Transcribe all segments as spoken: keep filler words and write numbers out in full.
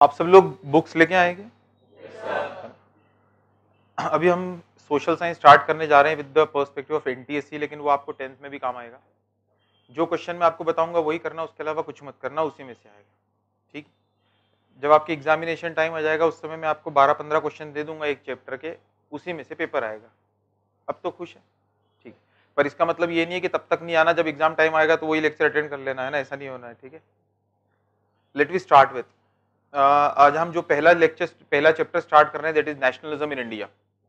आप सब लोग बुक्स लेके आएंगे? अभी हम सोशल साइंस स्टार्ट करने जा रहे हैं with the perspective of NTSC, लेकिन वो आपको टेंथ में भी काम आएगा। जो क्वेश्चन मैं आपको बताऊंगा वही करना, उसके अलावा कुछ मत करना, उसी में से आएगा। ठीक, जब आपकी एग्जामिनेशन टाइम आ जाएगा उस समय मैं आपको बारह पंद्रह क्वेश्चन दे दूंगा एक चैप्टर के, उसी में से पेपर आएगा। अब तो खुश है? ठीक, पर इसका मतलब ये नहीं है कि तब तक नहीं आना, जब एग्जाम टाइम आएगा तो वही लेक्चर अटेंड कर लेना है ना, ऐसा नहीं होना है। ठीक है, let we start with Uh, आज हम जो पहला लेक्चर पहला चैप्टर स्टार्ट कर रहे हैं, that is nationalism in India.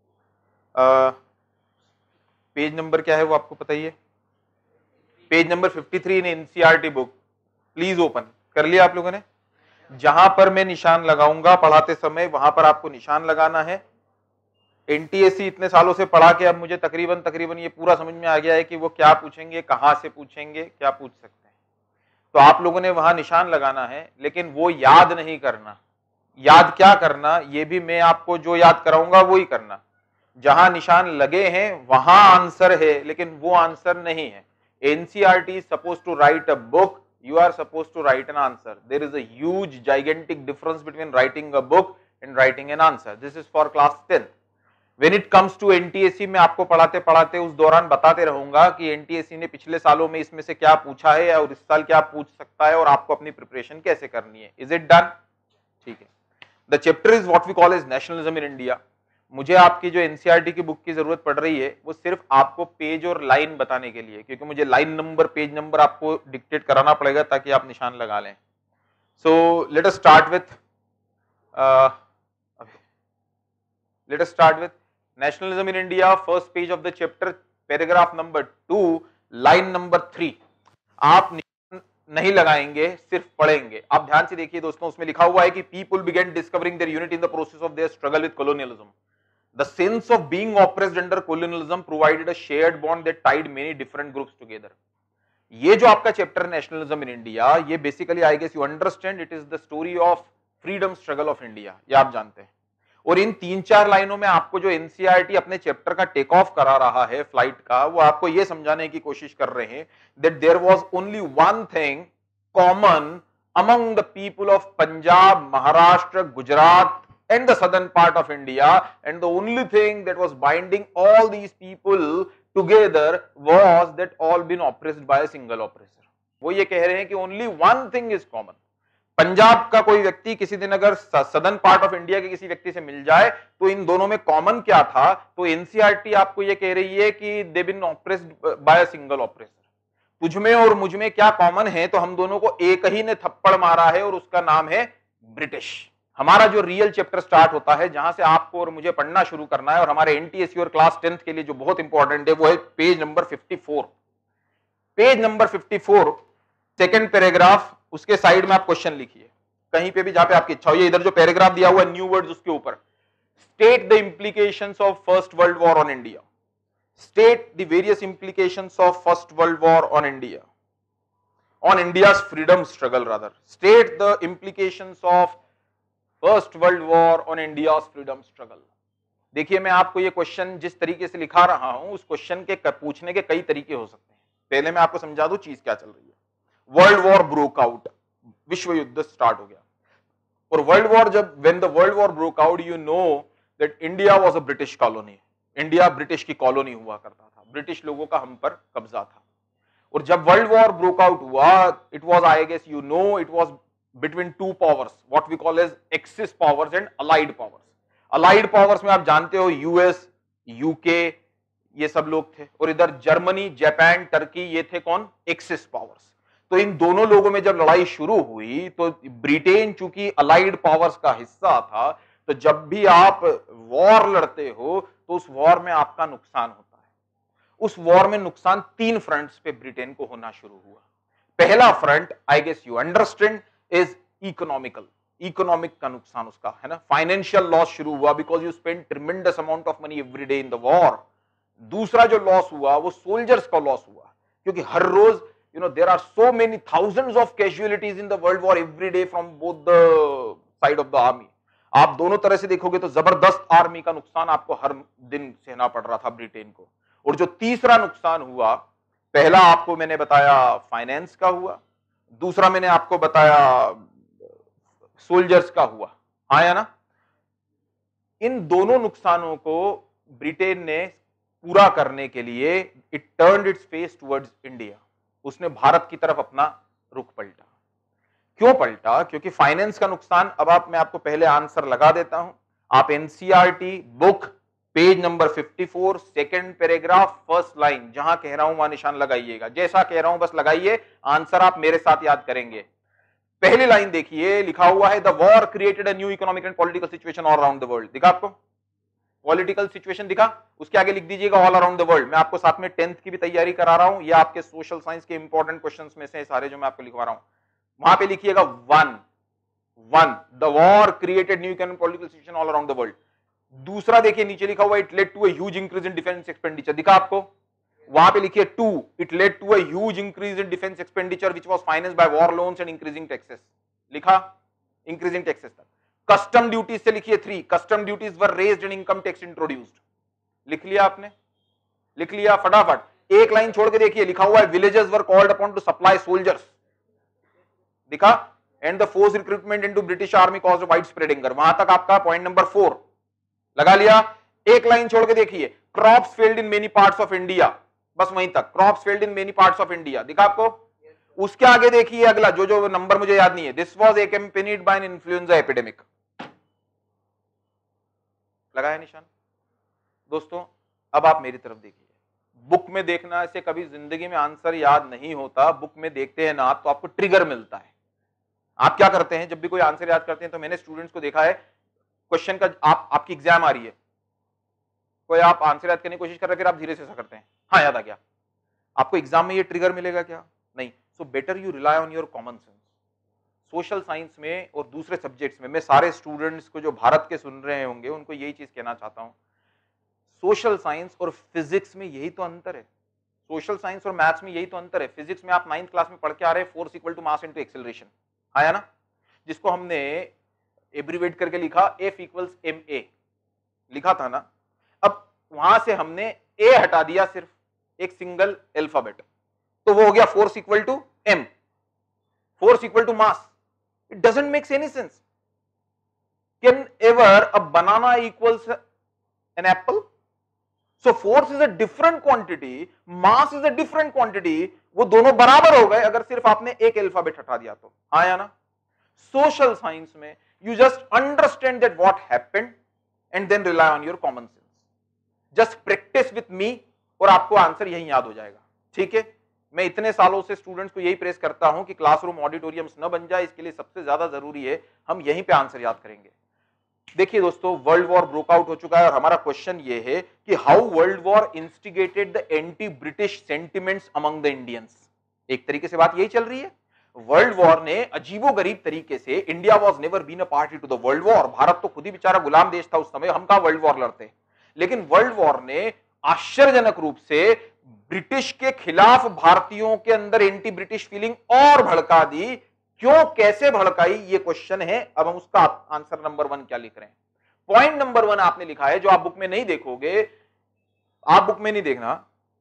Page number क्या है वो आपको पता ही है, पेज नंबर तिरेपन in NCERT book. Please open कर लिया आप लोगों ने? जहां पर मैं निशान लगाऊंगा पढ़ाते समय वहां पर आपको निशान लगाना है। एनटीएससी इतने सालों से पढ़ा के अब मुझे तकरीबन तकरीबन ये पूरा समझ में आ गया है कि वो क्या पूछेंगे, कहां से पूछेंगे, क्या पूछ सकते हैं। तो आप लोगों ने वहां निशान लगाना है, लेकिन वो याद नहीं करना। याद क्या करना, ये भी मैं आपको जो याद कराऊंगा वो ही करना। जहां निशान लगे हैं वहां आंसर है, लेकिन वो आंसर नहीं है। NCERT is suppose to write a book, you are supposed to write an answer. There is a huge gigantic difference between writing a book and writing an answer. This is for class tenth. When it comes to N T S E, मैं आपको पढ़ाते पढ़ाते उस दौरान बताते रहूंगा कि N T S E ने पिछले सालों में इसमें से क्या पूछा है और इस साल क्या पूछ सकता है और आपको अपनी प्रिपरेशन कैसे करनी है। Is it done? ठीक है। The chapter is what we call as nationalism in India. मुझे आपकी जो एनसीईआरटी की बुक की जरूरत पड़ रही है वो सिर्फ आपको पेज और लाइन बताने के लिए, क्योंकि मुझे लाइन नंबर पेज नंबर आपको डिक्टेट कराना पड़ेगा ताकि आप निशान लगा लें। So let us start with let us start with nationalism in India, first page of the chapter, paragraph number two, line number three. आप निशान नहीं लगाएंगे, सिर्फ पढ़ेंगे। आप ध्यान से देखिए दोस्तों, उसमें लिखा हुआ है कि people began discovering their unity in the process of their struggle with colonialism. The sense of being oppressed under colonialism provided a shared bond that tied many different groups together. ये जो आपका चैप्टर नेशनलिज्म इन इंडिया, ये basically I guess you understand it is the story of freedom struggle of India, ये आप जानते हैं। और इन तीन चार लाइनों में आपको जो एनसीईआरटी अपने चैप्टर का टेक ऑफ करा रहा है फ्लाइट का, वो आपको ये समझाने की कोशिश कर रहे हैं that there was only one thing common among the people of Punjab, Maharashtra, Gujarat and the southern part of India, and the only thing that was binding all these people together was that all been oppressed by a single oppressor. वो ये कह रहे हैं कि only one thing is common. Punjab का कोई व्यक्ति किसी दिन अगर सदर्न पार्ट ऑफ इंडिया के किसी व्यक्ति से मिल जाए तो इन दोनों में कॉमन क्या था? तो एनसीईआरटी आपको ये कह रही है कि they been oppressed by a single oppressor. तुझ में और मुझ में क्या कॉमन है? तो हम दोनों को एक ही ने थप्पड़ मारा है और उसका नाम है ब्रिटिश। हमारा जो रियल चैप्टर स्टार्ट होता है, जहां से आपको और मुझे पढ़ना शुरू करना है, और हमारे एनटीएससी और क्लास टेंथ के लिए जो बहुत इंपॉर्टेंट है वो है पेज नंबर चौवन। पेज नंबर चौवन, सेकंड पैराग्राफ, उसके साइड में आप क्वेश्चन लिखिए कहीं पे भी जहां पे आपकी इच्छा हो। ये इधर जो पैराग्राफ दिया हुआ है न्यू वर्ड्स, उसके ऊपर state the implications of first world war on India, state the various implications of first world war on India, on India's freedom struggle, rather state the implications of first world war on India's freedom struggle. देखिए, मैं आपको ये question जिस तरीके से लिखा रहा हूं, उस क्वेश्चन के पूछने के कई तरीके हो सकते हैं। पहले मैं आपको समझा दूं चीज क्या चल रही है। वर्ल्ड वॉर ब्रोक आउट, विश्व युद्ध स्टार्ट हो गया, और वर्ल्ड वॉर जब when the world war broke out, you know that India was a British colony. India British की कॉलोनी हुआ करता था, ब्रिटिश लोगों का हम पर कब्जा था। और जब वर्ल्ड वॉर ब्रोक आउट हुआ, it was I guess you know it was between two powers, what we call as Axis powers and allied powers. allied powers में आप जानते हो यूएस, यूके, ये सब लोग थे, और इधर जर्मनी, जापान, टर्की, ये थे कौन? Axis powers. तो इन दोनों लोगों में जब लड़ाई शुरू हुई तो ब्रिटेन चूंकि अलाइड पावर्स का हिस्सा था, तो जब भी आप वॉर लड़ते हो तो उस वॉर में आपका नुकसान होता है। उस वॉर में नुकसान तीन फ्रंट्स पे ब्रिटेन को होना शुरू हुआ। पहला front, I guess you understand, is economical, economic का नुकसान उसका है ना, फाइनेंशियल लॉस शुरू हुआ because you spend tremendous amount of money every day in the war. दूसरा जो लॉस हुआ वो सोल्जर्स का लॉस हुआ, क्योंकि हर रोज you know there are so many thousands of casualties in the world war every day from both the side of the army. आप दोनों तरह से देखोगे तो जबरदस्त आर्मी का नुकसान आपको हर दिन सहना पड़ रहा था ब्रिटेन को। और जो तीसरा नुकसान हुआ, पहला आपको मैंने बताया फाइनेंस का हुआ, दूसरा मैंने आपको बताया सोल्जर्स का हुआ, हाँ या ना। इन दोनों नुकसानों को ब्रिटेन ने पूरा करने के लिए it turned its face towards India, उसने भारत की तरफ अपना रुख पलटा। क्यों पलटा? क्योंकि फाइनेंस का नुकसान, अब आप मैं आपको पहले आंसर लगा देता हूं, आप एनसीईआरटी बुक पेज नंबर चौवन सेकंड पैराग्राफ फर्स्ट लाइन, जहां कह रहा हूं वहां निशान लगाइएगा, जैसा कह रहा हूं बस लगाइए, आंसर आप मेरे साथ याद करेंगे। पहली लाइन देखिए, लिखा हुआ है the war created a new economic and political situation all around the world. दिखा आपको? पॉलिटिकल सिचुएशन दिखा? उसके आगे लिख दीजिएगा ऑल अराउंड द वर्ल्ड। मैं आपको साथ में टेंथ की भी तैयारी करा रहा हूं, ये आपके सोशल साइंस के इंपॉर्टेंट क्वेश्चंस में से सारे जो मैं आपको लिखवा रहा हूं। वहां पे लिखिएगा one one the war created new economic political situation all around the world. दूसरा देखिए नीचे लिखा हुआ it led to a huge increase in defence expenditure. दिखा आपको? वहां पे लिखिए two it led to a huge increase in defence expenditure which was financed by war loans and increasing taxes. लिखा? इंक्रीजिंग टैक्सेस तक। कस्टम ड्यूटीज से लिखिए three custom duties were raised and income tax introduced. लिख लिया आपने? लिख लिया? फटाफट एक लाइन छोड़ के देखिए, लिखा हुआ है villages were called upon to supply soldiers. दिखा? And the force recruitment into British army caused wide spread anger. वहां तक आपका पॉइंट नंबर फोर लगा लिया। एक लाइन छोड़ के देखिए, crops failed in many parts of India, बस वहीं तक, crops failed in many parts of India. दिखा आपको? उसके आगे देखिए अगला, जो जो नंबर मुझे याद नहीं है, this was accompanied by an influenza epidemic. लगाया निशान? दोस्तों अब आप मेरी तरफ देखिए, बुक में देखना ऐसे कभी जिंदगी में आंसर याद नहीं होता, बुक में देखते हैं ना आप तो आपको ट्रिगर मिलता है। आप क्या करते हैं, जब भी कोई आंसर याद करते हैं, तो मैंने स्टूडेंट्स को देखा है, क्वेश्चन का आप आपकी एग्जाम आ रही है, कोई आप आंसर याद करने की कोशिश कर रहे हैं, फिर आप धीरे से ऐसा करते हैं, हाँ याद आ गया, आपको एग्जाम में ये ट्रिगर मिलेगा क्या? नहीं। So better you rely on your common sense. Social science में और दूसरे सब्जेक्ट्स में, मैं सारे स्टूडेंट्स को जो भारत के सुन रहे होंगे उनको यही चीज कहना चाहता हूं, सोशल साइंस और फिजिक्स में यही तो अंतर है, सोशल साइंस और मैथ्स में यही तो अंतर है। फिजिक्स में आप नाइन्थ क्लास में पढ़ के आ रहे हैं force equal to mass into acceleration, आया ना, जिसको हमने एब्रीवेट करके लिखा एफ इक्वल्स एम ए लिखा था ना। अब वहां से हमने ए हटा दिया, सिर्फ एक सिंगल अल्फाबेट, तो वो हो गया force equal to M, force equal to mass. It doesn't make any sense. Can ever a banana equals an apple? So force is a different quantity, mass is a different quantity, वो दोनों बराबर हो गए अगर सिर्फ आपने एक alphabet हटा दिया तो, हाँ या ना। सोशल साइंस में you just understand that what happened and then rely on your common sense, just practice with me और आपको आंसर यही याद हो जाएगा, ठीक है। मैं इतने सालों से स्टूडेंट्स को यही प्रेस करता हूं कि क्लासरूम ऑडिटोरियम्स न बन जाए, इसके लिए सबसे ज्यादा जरूरी है हम यहीं पे आंसर याद करेंगे। देखिए दोस्तों, वर्ल्ड वॉर ब्रोक आउट हो चुका है और हमारा क्वेश्चन ये है कि how world war instigated the anti British sentiments among the Indians. एक तरीके से बात यही चल रही है, वर्ल्ड वॉर ने अजीबोगरीब तरीके से, India was never been a party to the world war, Bharat तो खुद ही बेचारा गुलाम देश था उस समय, हम कहां वर्ल्ड वॉर लड़ते, लेकिन वर्ल्ड वॉर ने आश्चर्यजनक रूप से ब्रिटिश के खिलाफ भारतीयों के अंदर एंटी ब्रिटिश फीलिंग और भड़का दी। क्यों, कैसे भड़काई, ये क्वेश्चन है। अब हम उसका आंसर नंबर वन क्या लिख रहे हैं, पॉइंट नंबर वन आपने लिखा है, जो आप बुक में नहीं देखोगे, आप बुक में नहीं देखना,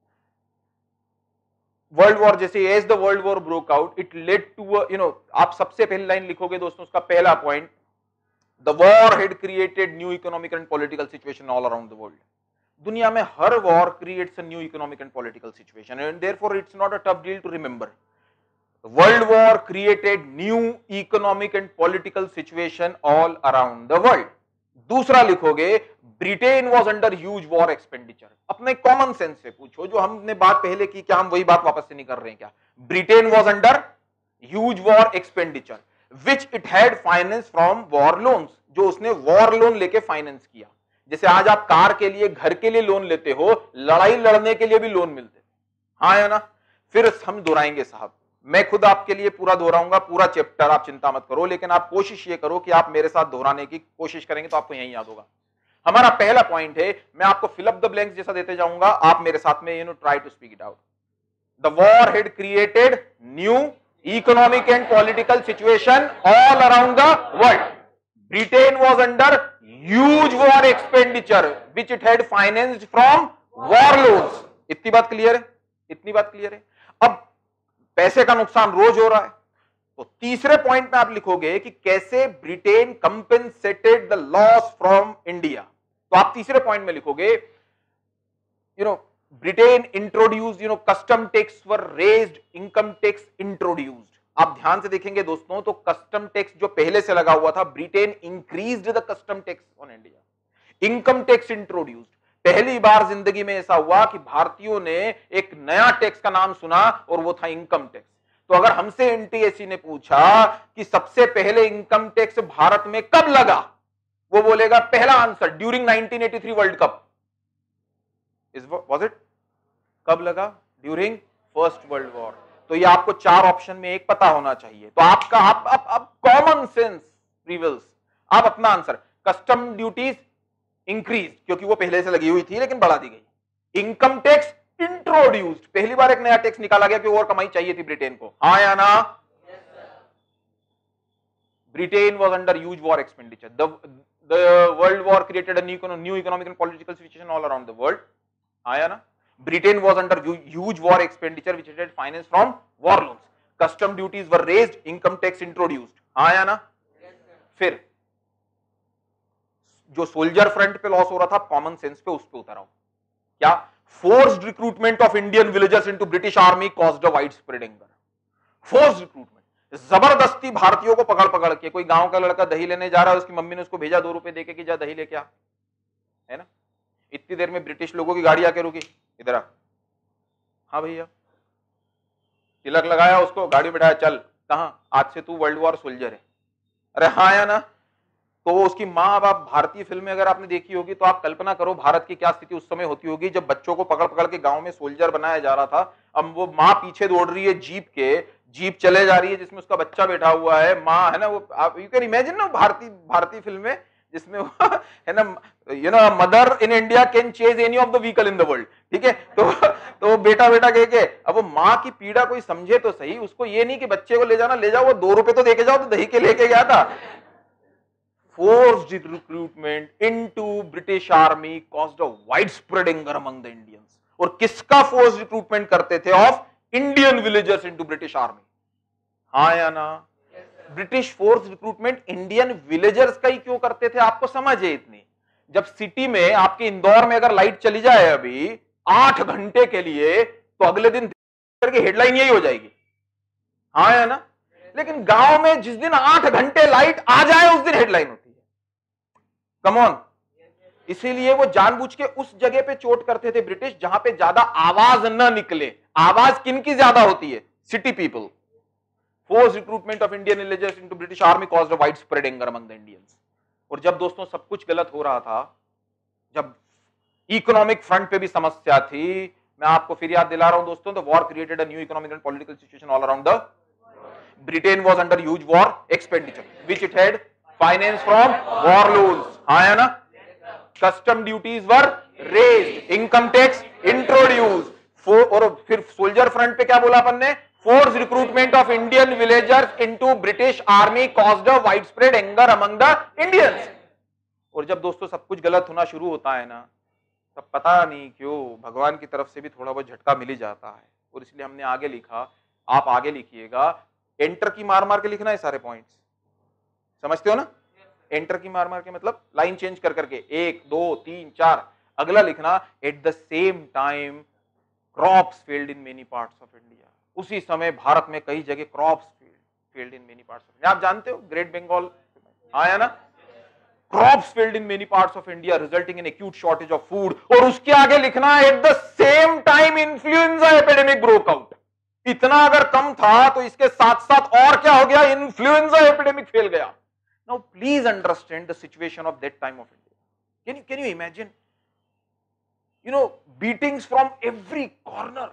वर्ल्ड वॉर जैसे as the world war broke out it led to you know, आप सबसे पहली लाइन लिखोगे दोस्तों, उसका पहला point, the war had created new economic and political situation all around the world. दुनिया में हर war creates a new economic and political situation and therefore it's not a tough deal to remember. World war created new economic and political situation all around the world. दूसरा लिखोगे, Britain was under huge war expenditure. अपने common sense से पूछो, जो हमने बात पहले की, क्या हम वही बात वापस से नहीं कर रहे हैं क्या? Britain was under huge war expenditure which it had finance from war loans, जो उसने वॉर लोन लेके फाइनेंस किया। जैसे आज आप कार के लिए, घर के लिए लोन लेते हो, लड़ाई लड़ने के लिए भी लोन मिलते, हाँ या ना। फिर हम दोहराएंगे साहब, मैं खुद आपके लिए पूरा दोहराऊंगा, पूरा चैप्टर, आप चिंता मत करो, लेकिन आप कोशिश ये करो कि आप मेरे साथ दोहराने की कोशिश करेंगे तो आपको यही याद होगा। हमारा पहला पॉइंट है, मैं आपको फिलअप द ब्लैंक्स जैसा देते जाऊंगा, आप मेरे साथ में you know try to speak it out. The war had created new economic and political situation all around the world. Britain was under huge war expenditure which it had financed from war loans. इतनी बात clear है? इतनी बात clear है? अब पैसे का नुकसान रोज हो रहा है, तो तीसरे पॉइंट में आप लिखोगे कि कैसे Britain compensated the loss from India. तो आप तीसरे पॉइंट में लिखोगे you know Britain introduce you know custom tax were raised, income tax introduced. आप ध्यान से देखेंगे दोस्तों तो कस्टम टैक्स जो पहले से लगा हुआ था, Britain increased the custom tax on India. Income tax introduced, पहली बार जिंदगी में ऐसा हुआ कि भारतीयों ने एक नया टैक्स का नाम सुना और वो था इनकम टैक्स। तो अगर हमसे एनटीएससी ने पूछा कि सबसे पहले इनकम टैक्स भारत में कब लगा, वो बोलेगा पहला answer during nineteen eighty three world cup. Is was it? कब लगा? During first world war. तो ये आपको चार ऑप्शन में एक पता होना चाहिए। तो आपका आप आप, आप कॉमन सेंस प्रिवेल्स। आप अपना आंसर कस्टम ड्यूटीज इंक्रीज, क्योंकि वो पहले से लगी हुई थी लेकिन बढ़ा दी गई। इनकम टैक्स इंट्रोड्यूस्ड, पहली बार एक नया टैक्स निकाला गया कि और कमाई चाहिए थी ब्रिटेन को। हाँ या ना? Britain was under huge war expenditure. The world war created a new economic and political situation all around the world. हाँ या ना? Britain was under huge war expenditure which had finance from war loans. Custom duties were raised, income tax introduced. हाँ या ना? yes, फिर जो soldier front पे loss हो रहा था, कॉमन सेंस पे उस पे उतर आओ। क्या? Forced recruitment of Indian villagers into British army caused a wide spread anger. Forced recruitment, जबरदस्ती भारतीयों को पकड़ पकड़ के, कोई गांव का लड़का दही लेने जा रहा है, उसकी मम्मी ने उसको भेजा दो रुपए देके कि जा दही लेके आ, है ना? इतनी देर में ब्रिटिश लोगों की गाड़ी आके रुकी, इधर आ। हाँ भैया, तिलक लगाया, उसको गाड़ी बिठाया, चल। कहां? आज से तू वर्ल्ड वॉर सोल्जर है। अरे हाँ या ना? तो उसकी माँ बाप, भारतीय फिल्में अगर आपने देखी होगी तो आप कल्पना करो भारत की क्या स्थिति उस समय होती होगी जब बच्चों को पकड़ पकड़ के गांव में सोल्जर बनाया जा रहा था। अब वो माँ पीछे दौड़ रही है जीप के, जीप चले जा रही है जिसमें उसका बच्चा बैठा हुआ है, माँ है ना, वो आप यू कैन इमेजिन ना भारतीय भारतीय फिल्में जिसमें है ना, you know mother in India can chase any of the vehicle in the world. ठीक है, तो तो बेटा बेटा कह के, अब वो माँ की पीड़ा कोई समझे तो सही। उसको ये नहीं कि बच्चे को ले जाना, ले जाओ, वो दो रुपए तो देके जाओ, तो दही के लेके गया था। Forced recruitment into British Army caused a widespread anger among the Indians. और किसका forced recruitment करते थे? Of Indian villagers into British Army। हाँ या ना? British force recruitment Indian villagers का ही क्यों करते थे? आपको समझ है इतनी? जब सिटी में, आपके इंदौर में अगर लाइट चली जाए अभी आठ घंटे के लिए, तो अगले दिन की हेडलाइन यही हो जाएगी। हाँ या ना? लेकिन गांव में जिस दिन आठ घंटे लाइट आ जाए उस दिन हेडलाइन होती है। Come on. इसीलिए वो जानबूझ के उस जगह पे चोट करते थे ब्रिटिश जहां पे ज्यादा आवाज न निकले। आवाज किनकी ज्यादा होती है? City people. Force recruitment of Indian villagers into British army caused a wide spread anger among the Indians. और जब दोस्तों सब कुछ गलत हो रहा था, जब इकोनॉमिक फ्रंट पे भी समस्या थी, मैं आपको फिर याद दिला रहा हूं दोस्तों, the war created a new economic and political situation all around the Britain was under huge war expenditure, which it had finance from war loans. हाँ या ना? Custom duties were raised, income tax introduced. और फिर soldier front पे क्या बोला अपन ने? Forced recruitment of Indian villagers into British army caused a widespread anger among the Indians. और जब दोस्तों सब कुछ गलत होना शुरू होता है ना, तब पता नहीं क्यों भगवान की तरफ से भी थोड़ा बहुत झटका मिल ही जाता है। और इसलिए हमने आगे लिखा, आप आगे लिखिएगा, एंटर की मार मार के लिखना है सारे पॉइंट्स। समझते हो ना? एंटर की मार मार के मतलब लाइन चेंज कर करके, एक दो तीन चार, अगला लिखना, at the same time crops failed in many parts of India. उसी समय भारत में कई जगह crops failed in many parts of India. आप जानते हो ग्रेट बंगाल आया ना? Crops failed in many parts of India resulting in acute shortage of food. और उसके आगे लिखना, at the same time influenza epidemic broke out. इतना अगर कम था तो इसके साथ साथ और क्या हो गया? इन्फ्लुएंजा एपिडेमिक फैल गया। Now please understand the situation of that time of India. Can you can you imagine, you know, beatings from every corner.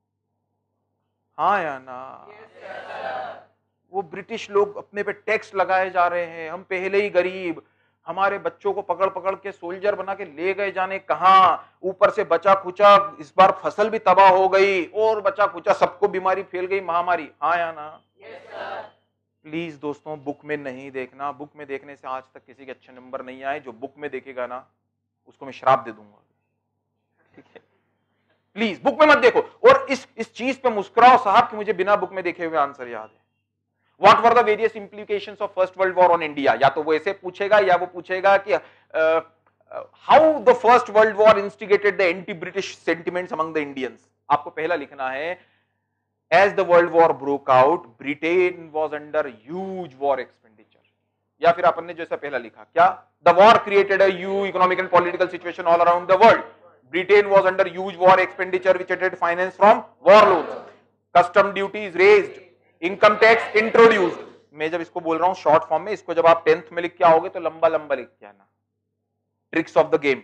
हाँ या ना? yes, वो ब्रिटिश लोग अपने पे टैक्स लगाए जा रहे हैं, हम पहले ही गरीब, हमारे बच्चों को पकड़ पकड़ के सोल्जर बना के ले गए जाने कहां, ऊपर से बचा खुचा इस बार फसल भी तबाह हो गई, और बचा खुचा सबको बीमारी फैल गई, महामारी। हाँ या ना? yes, प्लीज दोस्तों बुक में नहीं देखना। बुक में देखने से आज तक किसी के अच्छे नंबर नहीं आए। जो बुक में देखेगा ना उसको मैं श्राप दे दूंगा। ठीक है, प्लीज बुक में मत देखो। और इस इस चीज पे मुस्कुराओ साहब कि मुझे बिना बुक में देखे हुए आंसर याद है। What were the various implications of first world war on India, या तो वो ऐसे पूछेगा या वो पूछेगा कि how the first world war instigated the anti British sentiments among the Indians. आपको पहला लिखना है as the world war broke out Britain was under huge war expenditure, या फिर अपन ने जैसा पहला लिखा क्या, the war created a huge economic and political situation all around the world, Britain was under huge war expenditure which added finance from war loans, custom duties raised, income tax introduced. मैं जब इसको बोल रहा हूं short form में, इसको जब आप टेंथ में लिख के आओगे तो लंबा लंबा लिख के आना, ट्रिक्स ऑफ द गेम।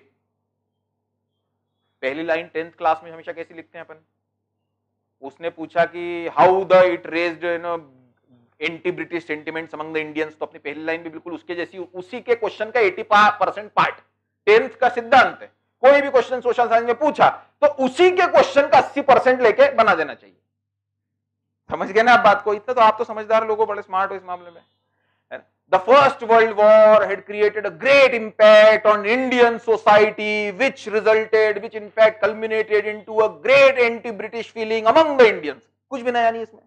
पहली लाइन टेंथ क्लास में हमेशा कैसी लिखते हैं अपन, उसने पूछा कि how the it raised you know anti British sentiments among the Indians, तो अपनी पहली लाइन भी बिल्कुल उसके जैसी, उसी के क्वेश्चन का अस्सी परसेंट पार्ट टेंथ का सिद्धांत है। कोई भी क्वेश्चन सोशल साइंस में पूछा तो उसी के क्वेश्चन का अस्सी परसेंट लेके बना देना चाहिए। समझ गए ना आप बात को, इतना तो आप तो समझदार लोगों, बड़े स्मार्ट हो इस मामले में। The first world war had created a great impact on Indian society, which resulted, which in fact culminated into a great anti-British feeling among the Indians. कुछ भी नया नहीं इसमें।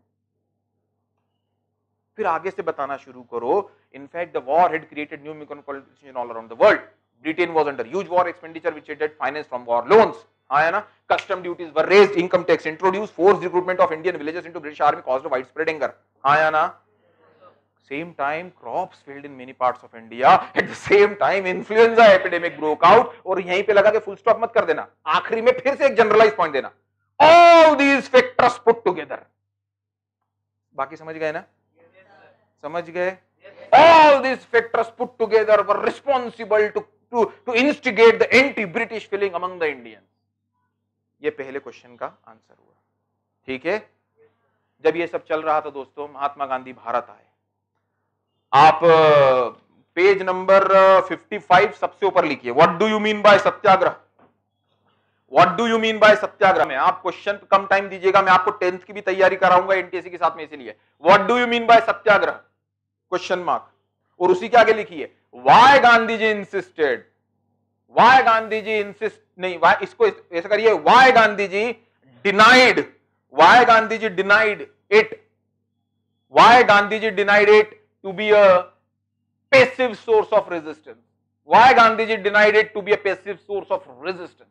फिर आगे से बताना शुरू करो, in fact the war had created new economic politics all around the world. Britain was under huge war expenditure which had financed from war loans. हाँ है ना, custom duties were raised, income tax introduced, forced recruitment of Indian villages into British army caused a widespread anger. हाँ है ना, same time crops failed in many parts of India, at the same time influenza epidemic broke out, और यहीं पे लगा के full stop मत कर देना, आखिरी में फिर से एक generalized point देना, all these factors put together। बाकी समझ गए ना, समझ गए, all these factors put together were responsible to to to instigate the anti-British feeling among the Indians। ये पहले क्वेश्चन का आंसर हुआ, ठीक है। जब ये सब चल रहा था दोस्तों, महात्मा गांधी भारत आए। आप पेज नंबर पचपन सबसे ऊपर लिखिए, what do you mean by satyagraha, what do you mean by satyagraha में आप क्वेश्चन कम टाइम दीजिएगा, मैं आपको टेंथ की भी तैयारी कराऊंगा एनटीएससी के साथ में, इसीलिए what do you mean by satyagraha question mark, और उसी के आगे लिखिए why Gandhi ji insisted, why Gandhi ji insist नहीं, व्हाई इसको ऐसा करिए, why Gandhi ji denied, why Gandhi ji denied it, why Gandhi ji denied it to be a passive source of resistance, why Gandhiji denied it to be a passive source of resistance,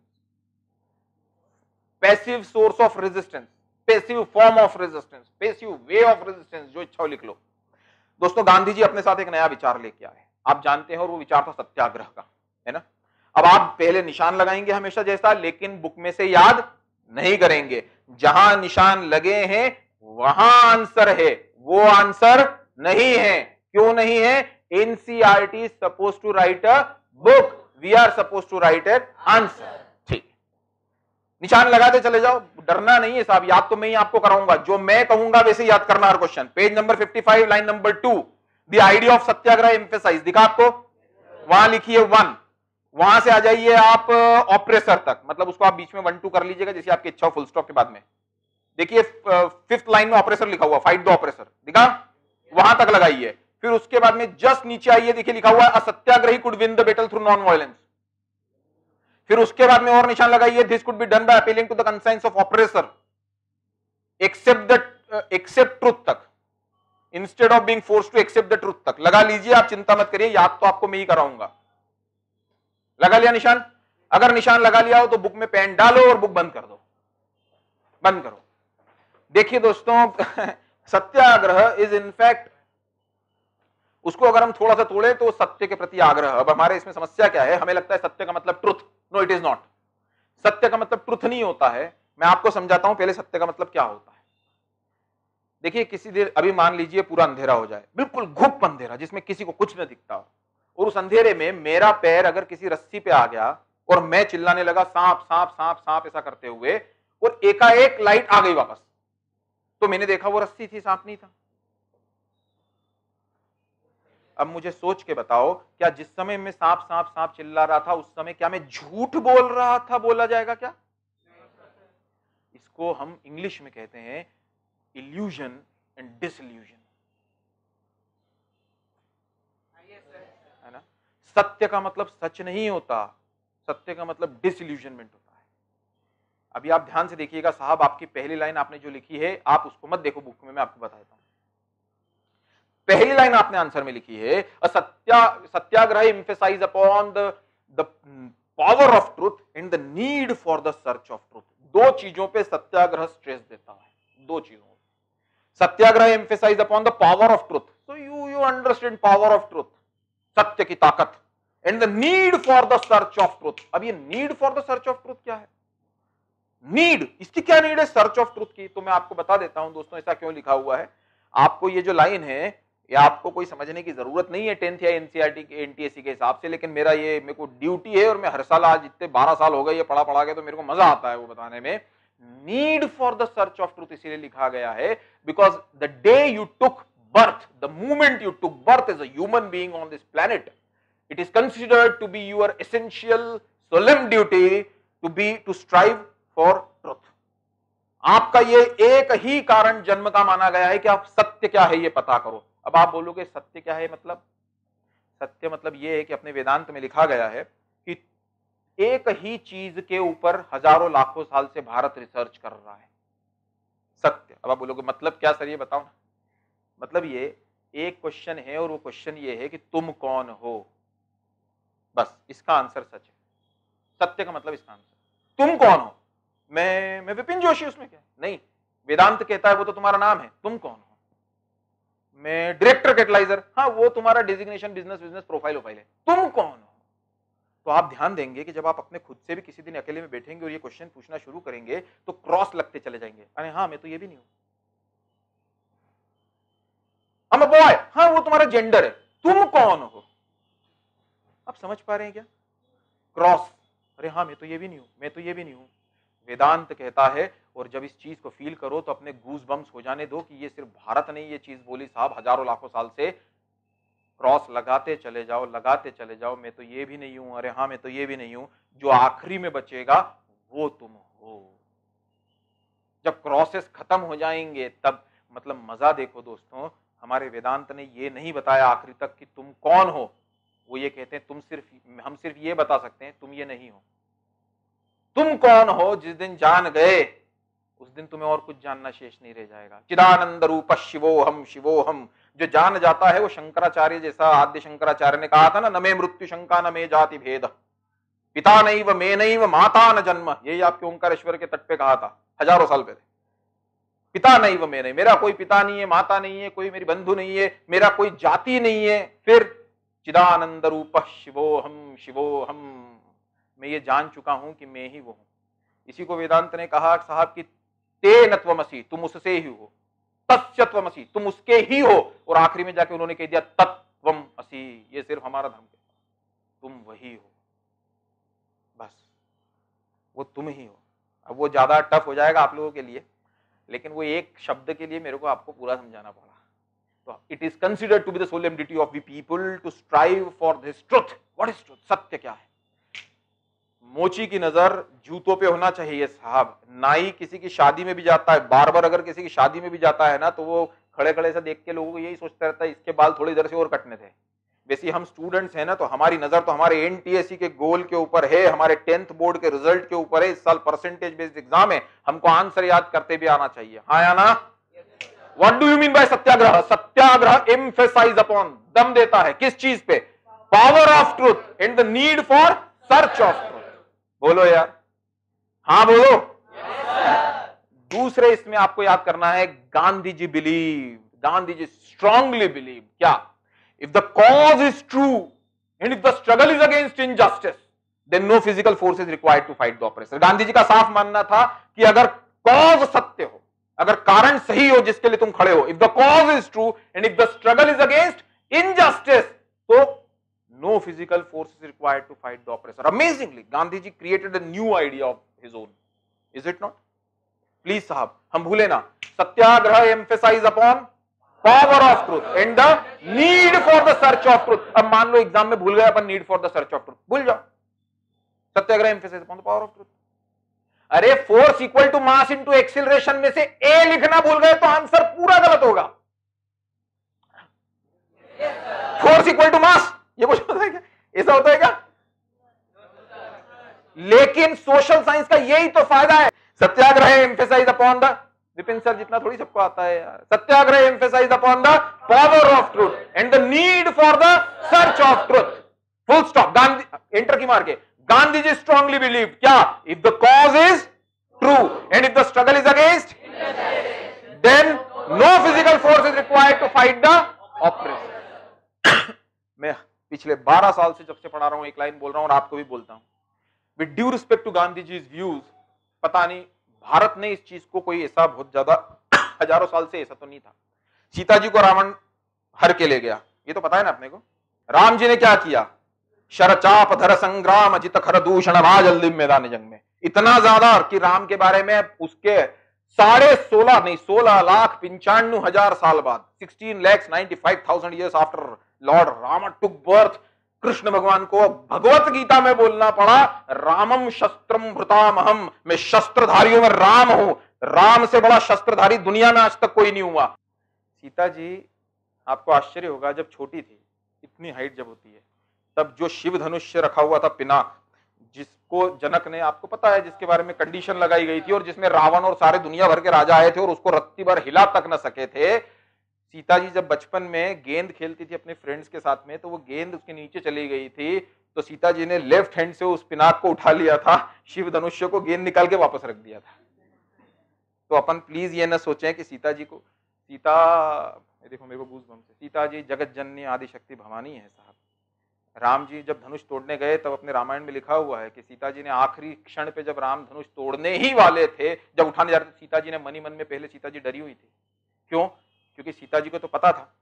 passive source of resistance, passive form of resistance, passive way of resistance, जो इच्छा हो लिख लो। दोस्तों गांधी जी अपने साथ एक नया विचार लेके आए, आप जानते हैं, और वो विचार था सत्याग्रह का, है ना। अब आप पहले निशान लगाएंगे हमेशा जैसा, लेकिन बुक में से याद नहीं करेंगे, जहां निशान लगे हैं वहां आंसर है, वो आंसर नहीं है। क्यों नहीं है? NCERT is suppose to write a book, we are suppose to write an answer. ठीक, निशान लगाते चले जाओ, डरना नहीं है साहब, याद तो मैं ही आपको कराऊंगा, जो मैं कहूंगा वैसे याद करना हर क्वेश्चन। पेज नंबर पचपन line number two, the idea of satyagraha emphasise, दिखा आपको, वहां लिखिए वन, वहां से आ जाइए आप ऑपरेसर तक, मतलब उसको आप बीच में वन टू कर लीजिएगा जैसे आपकी इच्छा हो, फुल स्टॉप के बाद में। देखिए फिफ्थ लाइन में ऑपरेसर लिखा हुआ, फाइट द ऑपरेसर, दिखा, वहां तक लगाइए। फिर उसके बाद में जस्ट नीचे आइए, देखिए लिखा हुआ है असत्याग्रही could win the battle through non violence. फिर उसके बाद में और निशान लगाइए, this could be done by appealing to the conscience of oppressor accept the accept truth तक, instead of being forced to accept the truth तक लगा लीजिए, आप चिंता मत करिए, याद तो आपको मैं ही कराऊंगा। लगा लिया निशान? अगर निशान लगा लिया हो तो बुक में पेन डालो और बुक बंद कर दो, बंद करो। देखिए दोस्तों सत्याग्रह इज इनफैक्ट, उसको अगर हम थोड़ा सा तोड़े तो सत्य के प्रति आग्रह। अब हमारे इसमें समस्या क्या है, हमें लगता है सत्य का मतलब truth, no it is not. सत्य का मतलब ट्रुथ नहीं होता है, मैं आपको समझाता हूं पहले सत्य का मतलब क्या होता है। देखिए किसी देर, अभी मान लीजिए पूरा अंधेरा हो जाए, बिल्कुल घुप अंधेरा जिसमें किसी को कुछ न दिखता हो, और उस अंधेरे में मेरा पैर अगर किसी रस्सी पे आ गया और मैं चिल्लाने लगा सांप सांप सांप सांप ऐसा करते हुए, और एकाएक लाइट आ गई वापस, तो मैंने देखा वो रस्सी थी, सांप नहीं था। अब मुझे सोच के बताओ, क्या जिस समय मैं सांप सांप सांप चिल्ला रहा था उस समय क्या मैं झूठ बोल रहा था? बोला जाएगा क्या? इसको हम इंग्लिश में कहते हैं इल्यूजन एंड डिसइल्यूजन, है ना। सत्य का मतलब सच नहीं होता, सत्य का मतलब डिसइल्यूजनमेंट होता है। अभी आप ध्यान से देखिएगा साहब, आपकी पहली लाइन आपने जो लिखी है आप उसको मत देखो बुक में, मैं आपको बताता हूं। पहली लाइन आपने आंसर में लिखी है, satya satyagraha emphasise upon the the power of truth and the need for the search of truth. दो चीजों पे सत्याग्रह स्ट्रेस देता है, दो चीजों। Satyagraha emphasise upon the power of truth, so you you understand power of truth, सत्य की ताकत, and the need for the search of truth. अब ये need for the search of truth क्या है? नीड, इसकी क्या नीड है सर्च ऑफ ट्रुथ की? तो मैं आपको बता देता हूं दोस्तों, ऐसा क्यों लिखा हुआ है। आपको ये जो लाइन है, ये आपको कोई समझने की जरूरत नहीं है टेंथ या एनसीईआरटी के एनटीएससी के हिसाब से, लेकिन मेरा ये मेरे को ड्यूटी है और मैं हर साल, आज इतने बारह साल हो गए ये पढ़ा पढ़ा के, तो मेरे को मजा आता है वो बताने में। Need for the search of truth इसीलिए लिखा गया है because the day you took birth, the moment you took birth as a human being on this planet, it is considered to be your essential solemn duty to be to strive for truth। आपका ये एक ही कारण जन्म का माना गया है कि आप सत्य क्या है ये पता करो। अब आप बोलोगे सत्य क्या है मतलब? सत्य मतलब ये है कि अपने वेदांत में लिखा गया है कि एक ही चीज के ऊपर हजारों लाखों साल से भारत रिसर्च कर रहा है, सत्य। अब आप बोलोगे मतलब क्या सर ये बताओ ना। मतलब ये एक क्वेश्चन है और वो क्वेश्चन ये है कि तुम कौन हो, बस इसका आंसर सच है। सत्य का मतलब इसका आंसर, तुम कौन हो? मैं मैं विपिन जोशी, उसमें क्या नहीं, वेदांत कहता है वो तो तुम्हारा नाम है, तुम कौन हो? मैं डायरेक्टर कैटलाइजर, हाँ वो तुम्हारा designation business business profile profile है, तुम कौन हो? तो आप ध्यान देंगे कि जब आप अपने खुद से भी किसी दिन अकेले में बैठेंगे और ये क्वेश्चन पूछना शुरू करेंगे तो क्रॉस लगते चले जाएंगे। अरे हाँ मैं तो ये भी नहीं हूं, I'm a boy, हाँ वो तुम्हारा जेंडर है, तुम कौन हो? आप समझ पा रहे हैं क्या? क्रॉस, अरे हाँ मैं तो ये भी नहीं हूं, मैं तो ये भी नहीं हूं। वेदांत कहता है, और जब इस चीज को फील करो तो अपने गूज बम्स हो जाने दो कि ये सिर्फ भारत ने ये चीज बोली साहब, हजारों लाखों साल से क्रॉस लगाते चले जाओ, लगाते चले जाओ। मैं तो ये भी नहीं हूं, अरे हाँ मैं तो ये भी नहीं हूं। जो आखिरी में बचेगा वो तुम हो। जब क्रॉसेस खत्म हो जाएंगे तब मतलब मजा देखो दोस्तों, हमारे वेदांत ने ये नहीं बताया आखिरी तक कि तुम कौन हो। वो ये कहते हैं तुम सिर्फ, हम सिर्फ ये बता सकते हैं तुम ये नहीं हो। तुम कौन हो जिस दिन जान गए उस दिन तुम्हें और कुछ जानना शेष नहीं रह जाएगा। चिदानंद रूप शिवोहम शिवोहम, जो जान जाता है वो शंकराचार्य जैसा, आद्य शंकराचार्य ने कहा था ना, न मे मृत्यु शंका न मे जाति भेद, पिता नहीं व मे नहीं व माता न जन्म। यही आपके ओंकारेश्वर के तट पे कहा था हजारों साल पहले। पिता नहीं व मे नहीं, मेरा कोई पिता नहीं है, माता नहीं है, कोई मेरी बंधु नहीं है, मेरा कोई जाति नहीं है। फिर चिदानंद रूप शिवोहम शिवोहम, मैं ये जान चुका हूं कि मैं ही वो हूं। इसी को वेदांत ने कहा साहब कि तेन त्वमसि, तुम उससे ही हो, तस्य त्वमसि, तुम उसके ही हो, और आखिरी में जाके उन्होंने कह दिया तत्वम असि। ये सिर्फ हमारा धर्म कहता, तुम वही हो, बस वो तुम ही हो। अब वो ज्यादा टफ हो जाएगा आप लोगों के लिए, लेकिन वो एक शब्द के लिए मेरे को आपको पूरा समझाना पड़ा। तो it is considered to be the solemn duty of we people to strive for this truth. What is truth? सत्य क्या है? मोची की नजर जूतों पे होना चाहिए साहब। नाई किसी की शादी में भी जाता है, बार्बर अगर किसी की शादी में भी जाता है ना, तो वो खड़े खड़े से देख के लोगों को यही सोचता रहता है इसके बाल थोड़ी इधर से और कटने थे। वैसे हम स्टूडेंट्स हैं ना, तो हमारी नजर तो हमारे एनटीएससी के गोल के ऊपर है, हमारे टेंथ बोर्ड के रिजल्ट के ऊपर है। इस साल परसेंटेज बेस्ड एग्जाम है, हमको आंसर याद करते भी आना चाहिए, हाँ या ना? What do you mean by satyagraha? Satyagraha emphasise upon, दम देता है किस चीज पे? Power of truth and the need for search of truth. बोलो यार, हाँ बोलो। yes, दूसरे इसमें आपको याद करना है, Gandhi ji believe, Gandhi ji strongly believe क्या? If the cause is true and if the struggle is against injustice then no physical force is required to fight the oppressor. Gandhi ji का साफ मानना था कि अगर कॉज सत्य हो, अगर कारण सही हो जिसके लिए तुम खड़े हो, if the cause is true and if the struggle is against injustice, तो no physical force is required to fight the oppressor. Amazingly, Gandhi ji created a new idea of his own. Is it not? Please साहब, हम भूले ना, सत्याग्रह emphasize upon power of truth and the need for the search of truth. अब मान लो exam में भूल गए अपन need for the search of truth, भूल जाओ। सत्याग्रह emphasize upon the power of truth. अरे force equal to mass into acceleration में से A लिखना भूल गए तो आंसर पूरा गलत होगा। Force equal to mass, ये कुछ होता है क्या? ऐसा होता है क्या? लेकिन सोशल साइंस का यही तो फायदा है। Satyagraha emphasise upon the Vipin sir जितना थोड़ी सबको आता है यार। Satyagraha emphasise upon the power of truth and the need for the search of truth. Full stop. Gandhi enter की मार के, गांधी जी स्ट्रांगली बिलीव क्या, if the cause is true and if the struggle is against then no physical force is required to fight the operation. मैं पिछले बारह साल से जब से पढ़ा रहा हूं एक लाइन बोल रहा हूं और आपको भी बोलता हूं, with due respect to Gandhi ji views, पता नहीं भारत ने इस चीज को कोई ऐसा बहुत ज्यादा हजारों साल से ऐसा तो नहीं था। सीता जी को रावण हर के ले गया, ये तो पता है ना अपने को। राम जी ने क्या किया, शरचाप धर संग्राम अजित खर दूषण राजल्दिम मैदान जंग में, इतना ज्यादा कि राम के बारे में उसके साढ़े सोलह नहीं सोलह लाख पंचानवे हजार साल बाद, sixteen lakhs ninety five thousand years after lord Ram took birth, Krishna भगवान को भगवत गीता में बोलना पड़ा, रामम शस्त्रम भृतामहम, मैं शस्त्रधारियों में राम हूं, राम से बड़ा शस्त्रधारी दुनिया में आज तक कोई नहीं हुआ। सीता जी, आपको आश्चर्य होगा, जब छोटी थी, इतनी हाइट जब होती है, तब जो शिव धनुष्य रखा हुआ था पिनाक, जिसको जनक ने, आपको पता है, जिसके बारे में कंडीशन लगाई गई थी और जिसमें रावण और सारे दुनिया भर के राजा आए थे और उसको रत्ती भर हिला तक न सके थे। सीता जी जब बचपन में गेंद खेलती थी अपने फ्रेंड्स के साथ में, तो वो गेंद उसके नीचे चली गई थी, तो सीता जी ने लेफ्ट हैंड से उस पिनाक को उठा लिया था, शिव धनुष्य को गेंद निकाल के वापस रख दिया था। तो अपन प्लीज ये न सोचें कि सीता जी को, सीता, देखो मेरे को गूज़बम्स से, सीता जी जगत जननी आदि शक्ति भवानी है साहब। राम जी जब धनुष तोड़ने गए, तब अपने रामायण में लिखा हुआ है कि सीता जी ने आखिरी क्षण पे, जब राम धनुष तोड़ने ही वाले थे, जब उठाने जा रहे थे, सीता जी ने मनी मन में, पहले सीता जी डरी हुई थी। क्यों? क्योंकि सीता जी को तो पता था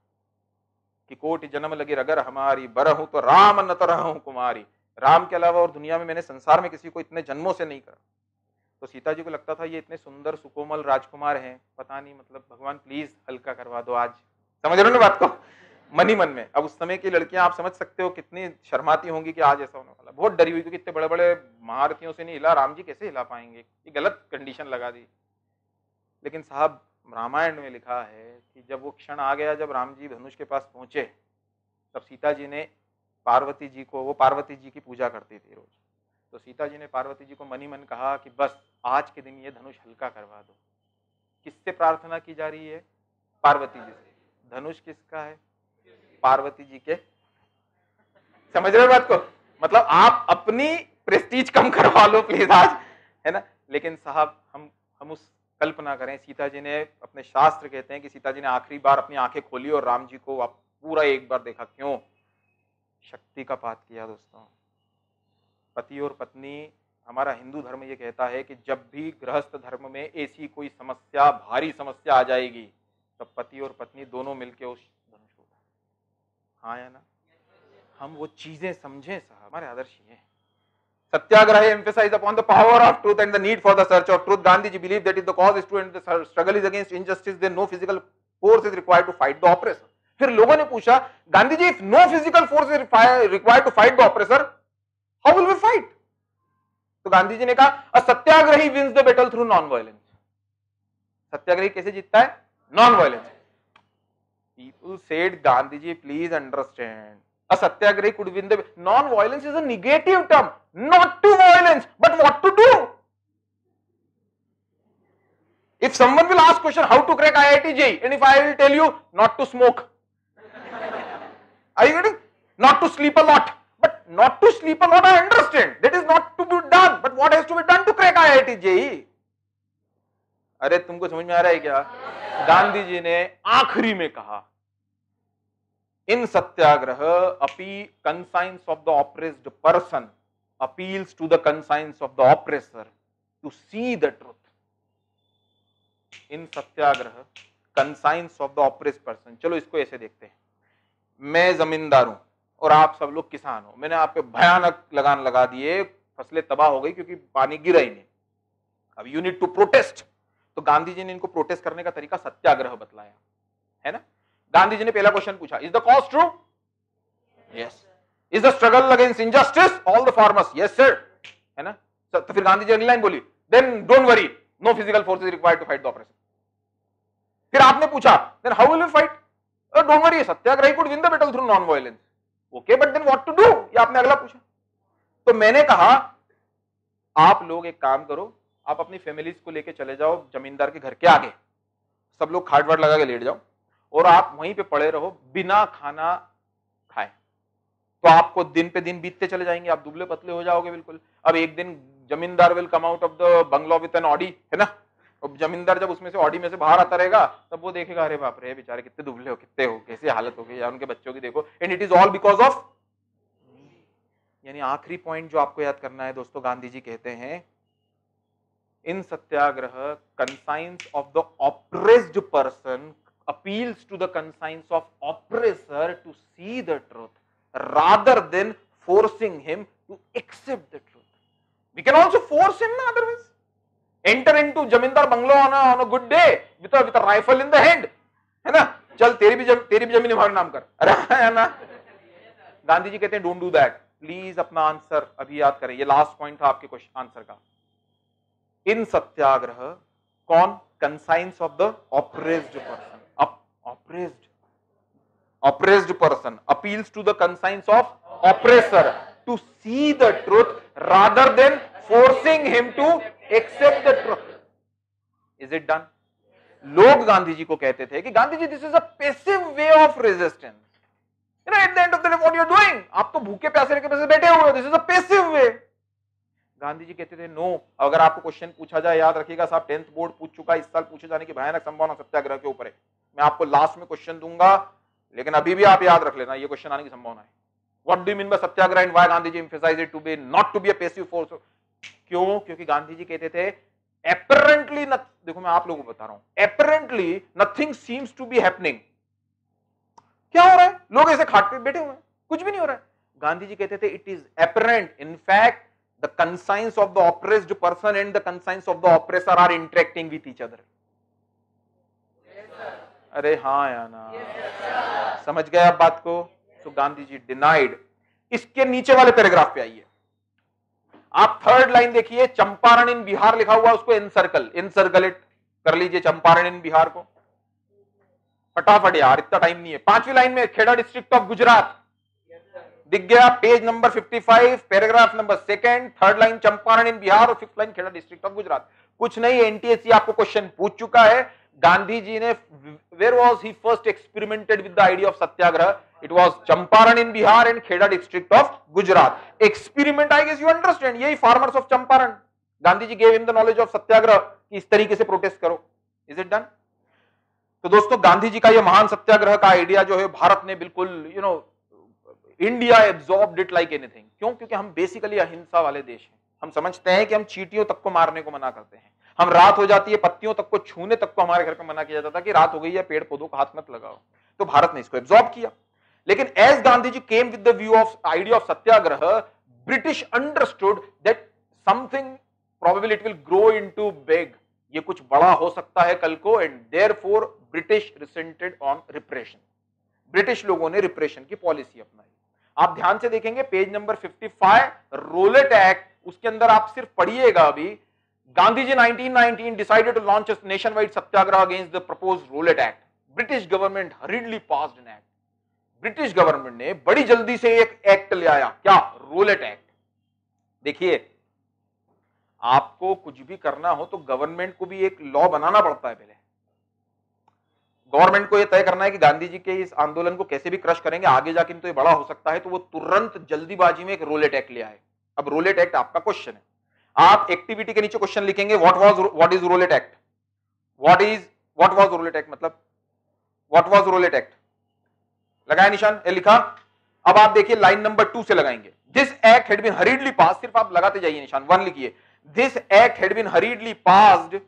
कि कोटि जन्म लगे रगर हमारी, बरहूं तो राम न तरहूं कुमारी, राम के अलावा और दुनिया में मैंने संसार में किसी को इतने जन्मों से नहीं करा। तो सीता जी को लगता था ये इतने सुंदर सुकोमल राजकुमार हैं, पता नहीं, मतलब भगवान प्लीज हल्का करवा दो आज। समझ रहे हो ना बात को? मनी मन में। अब उस समय की लड़कियां आप समझ सकते हो कितनी शर्माती होंगी कि आज ऐसा होने वाला। बहुत डरी हुई, क्योंकि इतने बड़े बड़े महारथियों से नहीं हिला, राम जी कैसे हिला पाएंगे, ये गलत कंडीशन लगा दी। लेकिन साहब रामायण में लिखा है कि जब वो क्षण आ गया, जब राम जी धनुष के पास पहुंचे, तब सीता जी ने पार्वती जी को, वो पार्वती जी की पूजा करती थी रोज, तो सीता जी ने पार्वती जी को मनी मन कहा कि बस आज के दिन ये धनुष हल्का करवा दो। किससे प्रार्थना की जा रही है? पार्वती जी से। धनुष किसका है? पार्वती जी के। समझ रहे हो बात को? मतलब आप अपनी प्रेस्टीज कम करवा लो प्लीज आज, है ना। लेकिन साहब हम हम उस कल्पना करें, सीता जी ने, अपने शास्त्र कहते हैं कि सीता जी ने आखिरी बार अपनी आंखें खोली और राम जी को आप पूरा एक बार देखा। क्यों? शक्ति का पात किया दोस्तों। पति और पत्नी, हमारा हिंदू धर्म ये कहता है कि जब भी गृहस्थ धर्म में ऐसी कोई समस्या, भारी समस्या आ जाएगी, तब पति और पत्नी दोनों मिलकर उस धनुष को उठाएं। हाँ या ना? हम वो चीजें समझें साहब, हमारे आदर्श ये हैं। Satyagraha emphasized upon the power of truth and the need for the search of truth. Gandhi ji believed that if the cause is true and the struggle is against injustice, then no physical force is required to fight the oppressor. फिर लोगों ने पूछा, Gandhi ji, if no physical force is required to fight the oppressor, how will we fight? तो गांधी जी ने कहा, a satyagrahi wins the battle through non-violence. सत्याग्रही कैसे जीतता है? Non-violence. People said, Gandhi ji, please understand. A satyagrahi could win the non-violence is a negative term, not to violence, but what to do? If someone will ask question how to crack I I T J E E, and if I will tell you not to smoke, are you getting? Not to sleep a lot, but not to sleep a lot I understand, that is not to be done, but what has to be done to crack I I T J E E? अरे तुमको समझ में आ रहा है क्या? गांधी जी ने आखिरी में कहा, in satyagraha api conscience of the oppressed person appeals to the conscience of the oppressor to see the truth. In satyagraha conscience of the oppressed person. चलो इसको ऐसे देखते हैं, मैं जमींदार हूं और आप सब लोग किसान हो, मैंने आप पे भयानक लगान लगा दिए, फसलें तबाह हो गई क्योंकि पानी गिरा ही नहीं, अब यू नीड टू प्रोटेस्ट। तो गांधी जी ने इनको प्रोटेस्ट करने का तरीका सत्याग्रह बतलाया, है ना। गांधी जी ने पहला क्वेश्चन पूछा, is the cause true? Yes. Is the struggle against injustice? All the farmers, yes sir, है ना। तो फिर गांधी जी अगली लाइन बोली, then don't worry, no physical force is required to fight the operation. फिर आपने पूछा, then how will we fight? Don't worry, satyagrahi could win the battle through non violence. Okay, but then what to do? ये आपने अगला पूछा। तो मैंने कहा, आप लोग एक काम करो, आप अपनी फैमिलीज को लेके चले जाओ जमींदार के घर के आगे, सब लोग खाट वाट लगा के लेट जाओ और आप वहीं पे पड़े रहो बिना खाना खाए, तो आपको दिन पे दिन बीतते चले जाएंगे, आप दुबले पतले हो जाओगे बिल्कुल। अब एक दिन zamindar will come out of the bungalow with an Audi, है ना, और जमींदार जब उसमें से ऑडी में से बाहर आता रहेगा तब वो देखेगा अरे बाप रे बेचारे कितने दुबले हो, कितने हो, कैसी हालत हो गई, या उनके बच्चों की देखो, and it is all because of. यानी आखिरी पॉइंट जो आपको याद करना है दोस्तों, गांधी जी कहते हैं in satyagraha conscience of the oppressed person appeals to the conscience of oppressor to see the truth rather than forcing him to accept the truth. We can also force him ना, otherwise enter into zamindar bungalow on on a good day with with a rifle in the hand, है ना, चल तेरी भी जम, तेरी भी जमीन हमारे नाम कर, अरे है ना। गांधी जी कहते हैं डोंट डू दैट। प्लीज अपना आंसर अभी याद करें, ये लास्ट पॉइंट था आपके क्वेश्चन आंसर का। इन सत्याग्रह कौन? Conscience of the oppressed person, oppressed oppressed person appeals to the conscience of oppressor to see the truth rather than forcing him to accept the truth. Is it done? लोग गांधी जी को कहते थे कि Gandhi ji this is a passive way of resistance, you know at the end of the day what you are doing, आप तो भूखे प्यासे रह के पैसे बैठे हुए हो, this is a passive way. Gandhi ji कहते थे नो, अगर आपको क्वेश्चन पूछा जाए, याद रखिएगा साहब टेंथ बोर्ड पूछ चुका है, इस साल पूछे जाने की भयानक संभावना सत्याग्रह के ऊपर है। मैं आपको लास्ट में क्वेश्चन दूंगा, लेकिन अभी भी आप याद रख लेना ये क्वेश्चन आने की संभावना है। What do you mean by satyagraha and why Gandhi ji emphasise it to be not to be a passive force? क्यों? क्योंकि गांधी जी कहते थे एपरेंटली, देखो मैं आप लोगों को बता रहा हूं, apparently nothing seems to be happening. क्या हो रहा है? लोग ऐसे खाट पे बैठे हुए हैं, कुछ भी नहीं हो रहा है। गांधी जी कहते थे it is apparent, in fact the conscience of the oppressed person and the conscience of the oppressor are interacting with each other. अरे हाँ या ना, yes, समझ गए आप बात को? तो गांधी जी डिनाइड। इसके नीचे वाले पैराग्राफ पे आइए, आप थर्ड लाइन देखिए, चंपारण इन बिहार लिखा हुआ, उसको इनसर्कल इनसर्कल इट कर लीजिए, चंपारण इन बिहार को फटाफट यार, इतना टाइम नहीं है। पांचवी लाइन में खेड़ा डिस्ट्रिक्ट ऑफ गुजरात दिख गया, पेज नंबर पचपन, paragraph number second, third line Champaran in Bihar और fifth line Kheda district of Gujarat. कुछ नहीं, एनटीएससी आपको क्वेश्चन पूछ चुका है। गांधी जी ने where was he first experimented with the idea of satyagraha? It was Champaran in Bihar and Kheda district of Gujarat. Experiment, I guess you understand, यही farmers of Champaran, Gandhi ji gave him the knowledge of satyagraha कि इस तरीके से protest करो। Is it done? तो दोस्तों गांधी जी का ये महान सत्याग्रह का आइडिया जो है भारत ने बिल्कुल, you know, India absorbed it like anything. क्यों? क्योंकि हम बेसिकली अहिंसा वाले देश हैं। हम समझते हैं कि हम चींटियों तक को मारने को मना करते हैं, हम रात हो जाती है पत्तियों तक को छूने तक को हमारे घर में मना किया जाता कि रात हो गई है पेड़ पौधों को हाथ मत लगाओ। तो भारत ने इसको एब्सॉर्ब किया। लेकिन as Gandhi ji came with the view of idea of satyagraha, British understood that something probably it will grow into big, ये कुछ बड़ा हो सकता है कल को, and therefore British resented on repression. British लोगों ने रिप्रेशन की पॉलिसी अपनाई। आप ध्यान से देखेंगे पेज नंबर पचपन, रोलेट एक्ट, उसके अंदर आप सिर्फ पढ़िएगा अभी, Gandhi ji nineteen nineteen decided to launch a nationwide satyagraha against the proposed Rowlatt Act. British government hurriedly passed an act. British government ने बड़ी जल्दी से एक एक्ट ले आया, क्या? Rowlatt Act. देखिए, आपको कुछ भी करना हो तो गवर्नमेंट को भी एक लॉ बनाना पड़ता है। पहले गवर्नमेंट को यह तय करना है कि गांधी जी के इस आंदोलन को कैसे भी क्रश करेंगे, आगे जाके तो ये बड़ा हो सकता है, तो वो तुरंत जल्दीबाजी में एक रोलेट एक्ट ले आए। अब रोलेट एक्ट आपका क्वेश्चन है, आप एक्टिविटी के नीचे क्वेश्चन लिखेंगे, what was what is Rowlatt Act, what is what was Rowlatt Act, मतलब व्हाट वाज रोलेट एक्ट, लगाया निशान, ए लिखा। अब आप देखिए लाइन नंबर टू से लगाएंगे, this act had been hurriedly pass, सिर्फ आप लगाते जाइए निशान, वन लिखिए, this act had been hurriedly passed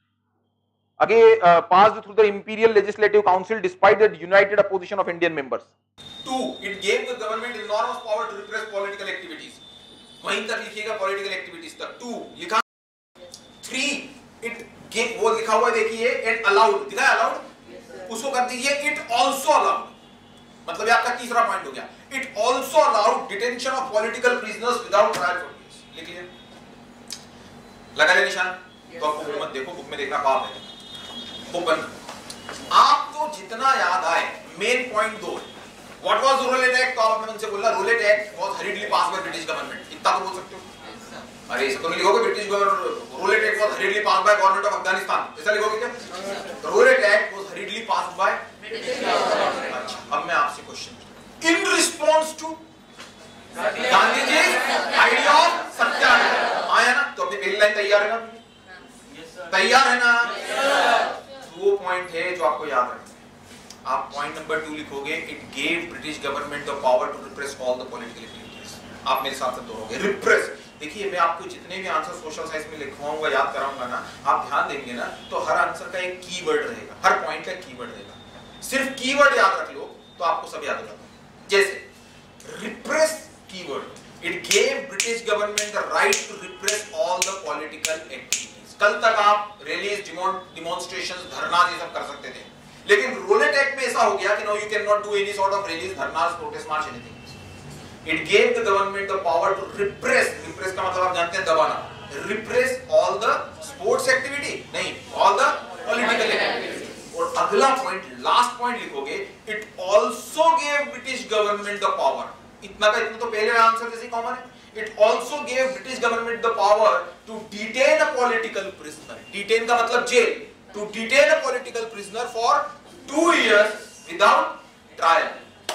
again uh, passed through the imperial legislative council despite the united opposition of Indian members. Two, it gave the government enormous power to repress political activities. वहीं तक लिखिएगा political activities तक। Two लिखा। Three, it gave, वो लिखा हुआ देखिए, and allowed, दिखा है allowed, उसको कर दीजिए it also allowed, मतलब ये आपका तीसरा पॉइंट हो गया, it also allowed detention of political prisoners without trial for years। लिख लीजिए, लगा ले निशान। तो आप बुक मत देखो, बुक में देखना पाप है। ओपन, आपको जितना याद आए, मेन पॉइंट दो है। व्हाट वाज रोलेट एक्ट, तो आपने उनसे बोला Rowlatt Act was hurriedly pass by British government, इतना तो बोल सकते हो। अरे इसे तो नहीं लिखोगे British government, Rowlatt Act was hurriedly pass by government of Afghanistan, ऐसा लिखोगे क्या? रोलेट एक्ट बाय अच्छा, अब मैं आपसे question, in response to Gandhi ji idea of satyagraha, आया ना? तो अपनी पहली लाइन तैयार है ना? तैयार है ना? दो पॉइंट है जो आपको याद रखना है। आप पॉइंट नंबर टू लिखोगे, it gave British government the power to repress all the political activities. आप मेरे साथ साथ दोहराओगे रिप्रेस। देखिए मैं आपको जितने भी आंसर सोशल साइंस में लिखवाऊंगा, याद कराऊंगा ना, आप ध्यान देंगे ना तो हर आंसर का एक कीवर्ड रहेगा, हर पॉइंट का कीवर्ड रहेगा। सिर्फ कीवर्ड याद रख लो तो आपको सब याद हो जाता है। जैसे repress keyword, it gave British government the right to repress all the political activities. कल तक आप रैलीज, डिमॉन्स्ट्रेशंस, धरना ये सब कर सकते थे, लेकिन रोलेट एक्ट में ऐसा हो गया कि no you can not do any sort of rallies, dharnas, protest march, anything. It gave the government the power to repress, repress का मतलब आप जानते हैं दबाना, repress all the sports activity, नहीं all the political activity। और अगला पॉइंट, लास्ट पॉइंट लिखोगे, it also gave British government the power। इतना का इतना तो पहले आंसर जैसे कॉमन है। It also gave British government the power to detain a political prisoner। detain का मतलब जेल, to detain a political prisoner for two years without trial।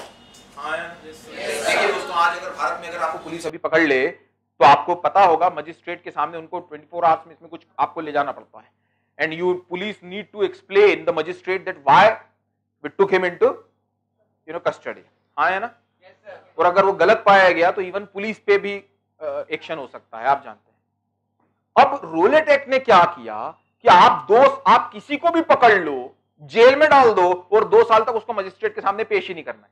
देखिए दोस्तों, आज अगर भारत में अगर आपको पुलिस अभी पकड़ ले तो आपको पता होगा मजिस्ट्रेट के सामने उनको चौबीस आवर्स में इसमें कुछ आपको ले जाना पड़ता है, and you police need to explain the magistrate that why we took him into you know custody. हाँ है ना? और अगर वो गलत पाया गया तो इवन पुलिस पे भी एक्शन हो सकता है, आप जानते हैं। अब रोलेट एक्ट ने क्या किया कि आप दो आप किसी को भी पकड़ लो, जेल में डाल दो और दो साल तक उसको मजिस्ट्रेट के सामने पेश ही नहीं करना है।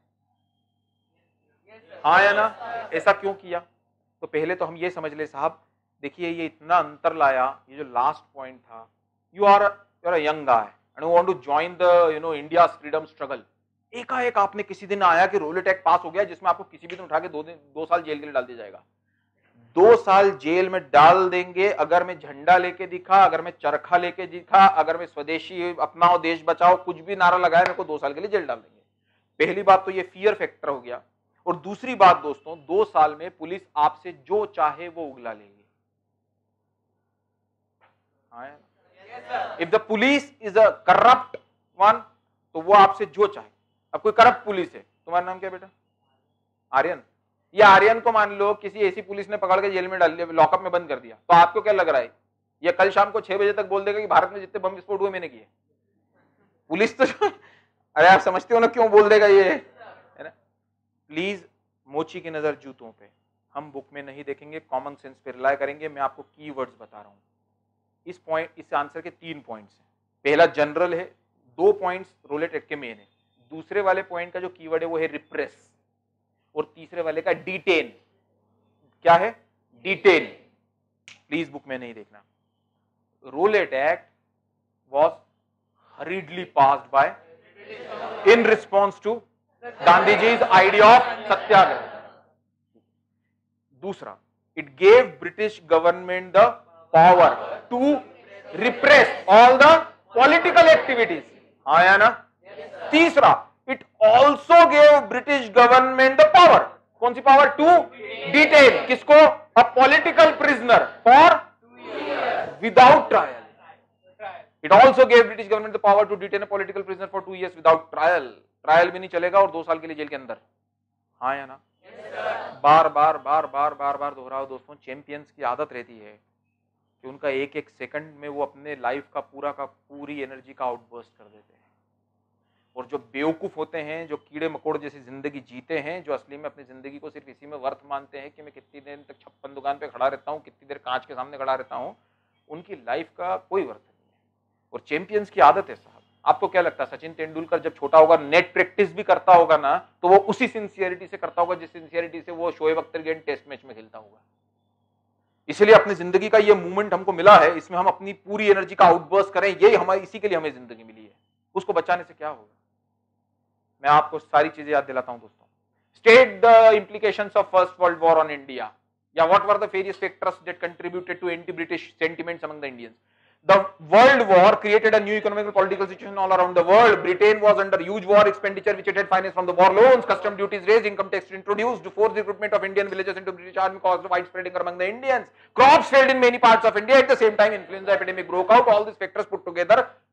हाँ या ना? ऐसा क्यों किया? तो पहले तो हम ये समझ ले साहब, देखिए ये इतना अंतर लाया, ये जो लास्ट पॉइंट था, you are you are a young guy and you want to join the you know India freedom struggle. एकाएक आपने किसी दिन आया कि रोलेट एक्ट पास हो गया जिसमें आपको किसी भी दिन उठा के दो दिन दो साल जेल के लिए डाल दिया जाएगा। दो साल जेल में डाल देंगे अगर मैं झंडा लेके दिखा, अगर मैं चरखा लेके दिखा, अगर मैं स्वदेशी अपनाओ देश बचाओ कुछ भी नारा लगाया, मेरे को दो साल के लिए जेल डाल देंगे। पहली बात तो ये फियर फैक्टर हो गया, और दूसरी बात दोस्तों, दो साल में पुलिस आपसे जो चाहे वो उगला लेगी। If the police is a corrupt one, तो वो आपसे जो चाहे। अब कोई करप्ट पुलिस है, तुम्हारा नाम क्या बेटा? आर्यन। ये आर्यन को मान लो किसी ऐसी पुलिस ने पकड़ के जेल में डाल दिया, लॉकअप में बंद कर दिया, तो आपको क्या लग रहा है? ये कल शाम को छह बजे तक बोल देगा कि भारत में जितने बम विस्फोट हुए मैंने किए। पुलिस तो अरे आप समझते हो ना क्यों बोल देगा ये, है ना? प्लीज मोची की नजर जूतों पे, हम बुक में नहीं देखेंगे, कॉमन सेंस पे रिलाय करेंगे। मैं आपको कीवर्ड्स बता रहा हूं। इस पॉइंट इस आंसर के तीन पॉइंट्स हैं। पहला जनरल है, दो पॉइंट्स रोलेट एक्ट के मेन है। दूसरे वाले पॉइंट का जो कीवर्ड है वो है रिप्रेस, और तीसरे वाले का डिटेन। क्या है? डिटेन। प्लीज बुक में नहीं देखना। Rowlatt Act was hurriedly passed by in response to Gandhiji's idea of satyagraha. दूसरा, it gave British government the power to repress all the political activities। हाँ या ना? तीसरा, it also gave British government the power, कौन सी पावर? to detain किसको? a political prisoner for without trial। It also gave British government the power to detain a political prisoner for two years without trial। Trial भी नहीं चलेगा और दो साल के लिए जेल के अंदर। हाँ या ना? yes, बार बार बार बार बार बार दोहराओ दोस्तों। चैंपियंस की आदत रहती है कि उनका एक एक सेकंड में वो अपने लाइफ का पूरा का पूरी एनर्जी का आउटबर्स्ट कर देते हैं, और जो बेवकूफ होते हैं, जो कीड़े मकोड़ जैसी जिंदगी जीते हैं, जो असली में अपनी जिंदगी को सिर्फ इसी में वर्थ मानते हैं कि मैं कितनी देर तक छप्पन दुकान पे खड़ा रहता हूँ, कितनी देर कांच के सामने खड़ा रहता हूँ, उनकी लाइफ का कोई वर्थ नहीं है। और चैंपियंस की आदत है साहब। आपको क्या लगता है सचिन तेंदुलकर जब छोटा होगा नेट प्रैक्टिस भी करता होगा ना, तो वो उसी सिंसियरिटी से करता होगा जिस सिंसियरिटी से वो शोएब अख्तर के टेस्ट मैच में खेलता होगा। इसलिए अपनी जिंदगी का ये मूवमेंट हमको मिला है, इसमें हम अपनी पूरी एनर्जी का आउटबर्स्ट करें, यही हमारी, इसी के लिए हमें जिंदगी मिली है। उसको बचाने से क्या होगा? मैं आपको सारी चीजें याद दिलाता हूं दोस्तों। State the implications of first world war on India, या what were the various factors that contributed to anti-British sentiments among the Indians? The world war created a new economic and political situation all around the world. Britain was under huge war expenditure which it had financed from the war loans. Custom duties raised, income tax introduced. Forced recruitment of Indian villagers into British army caused widespread anger among the Indians. Crops failed in many parts of India. At the same time, influenza epidemic broke out. All these factors put together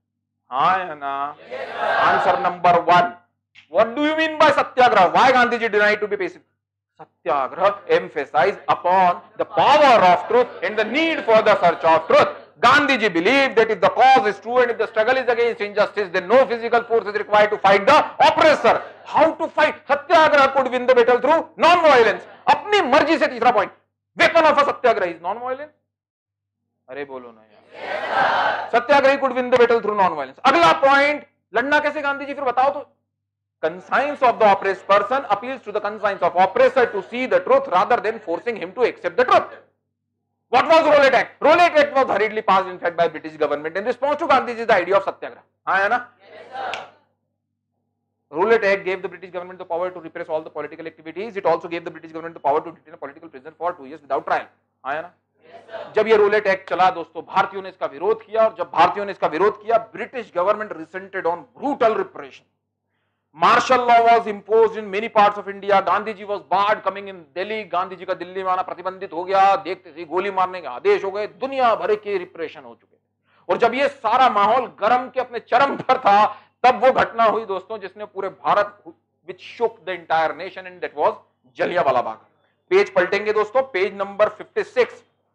हाँ या ना? Answer number one. What do you mean by satyagraha? Why Gandhiji denied to be patient? Satyagraha emphasized upon the power of truth and the need for the search of truth. Gandhiji believed that if the cause is true and if the struggle is against injustice, then no physical force is required to fight the oppressor. How to fight? Satyagraha could win the battle through non-violence. अपनी मर्जी से. तीसरा point, weapon of a satyagraha is non-violence. अरे बोलो ना यार. सत्याग्रही could win the battle through non-violence. अगला point, लड़ना कैसे गांधी जी, फिर बताओ तो. Conscience of the oppressed person appeals to the conscience of oppressor to see the truth rather than forcing him to accept the truth. What was Rowlatt Act? Rowlatt Act was hurriedly passed in fact by British government in response to Gandhiji's idea of satyagraha. हाँ है ना? Yes, Rowlatt Act gave the British government the power to repress all the political activities. It also gave the British government the power to detain a political prisoner for two years without trial. हाँ है ना? Yes, जब ये Rowlatt Act चला दोस्तों, भारतीयों ने इसका विरोध किया और जब भारतीयों ने इसका विरोध किया, British government resented on brutal repression. Martial law was imposed in many parts of India. Gandhiji was barred coming in Delhi. Gandhi ji का दिल्ली में आना प्रतिबंधित हो गया. देखते ही गोली मारने के आदेश हो गए. दुनिया भर के रिप्रेशन हो चुके थे. और जब ये सारा माहौल गरम के अपने चरम पर था, तब वो घटना हुई दोस्तों जिसने पूरे Bharat, which shook the entire nation, and that was Jallianwala Bagh. Page पलटेंगे दोस्तों, पेज नंबर छप्पन.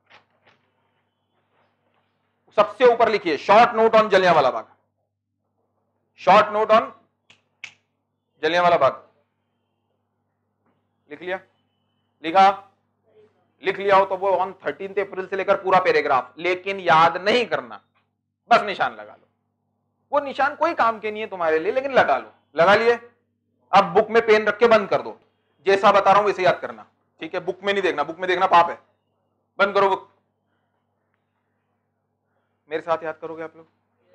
सबसे ऊपर लिखिए short note on Jallianwala Bagh. Short note on Jallianwala Bagh. लिख लिया? लिखा? लिख लिया हो तो वो ऑन थर्टीन्थ अप्रैल से लेकर पूरा पैराग्राफ, लेकिन याद नहीं करना, बस निशान लगा लो. वो निशान कोई काम के नहीं है तुम्हारे लिए, लेकिन लगा लो. लगा लिए? अब बुक में पेन रख के बंद कर दो. जैसा बता रहा हूं वैसे याद करना, ठीक है? बुक में नहीं देखना, बुक में देखना पाप है. बंद करो बुक. मेरे साथ याद करोगे आप लोग?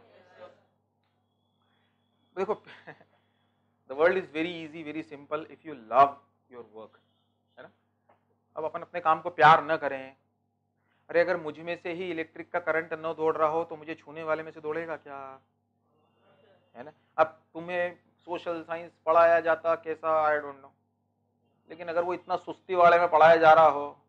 देखो, The world is very easy, very simple if you love your work, है ना? अब अपन अपने काम को प्यार न करें. अरे अगर मुझ में से ही इलेक्ट्रिक का करंट न दौड़ रहा हो तो मुझे छूने वाले में से दौड़ेगा क्या? है ना? अब तुम्हें सोशल साइंस पढ़ाया जाता कैसा, आई डोंट नो, लेकिन अगर वो इतना सुस्ती वाले में पढ़ाया जा रहा हो,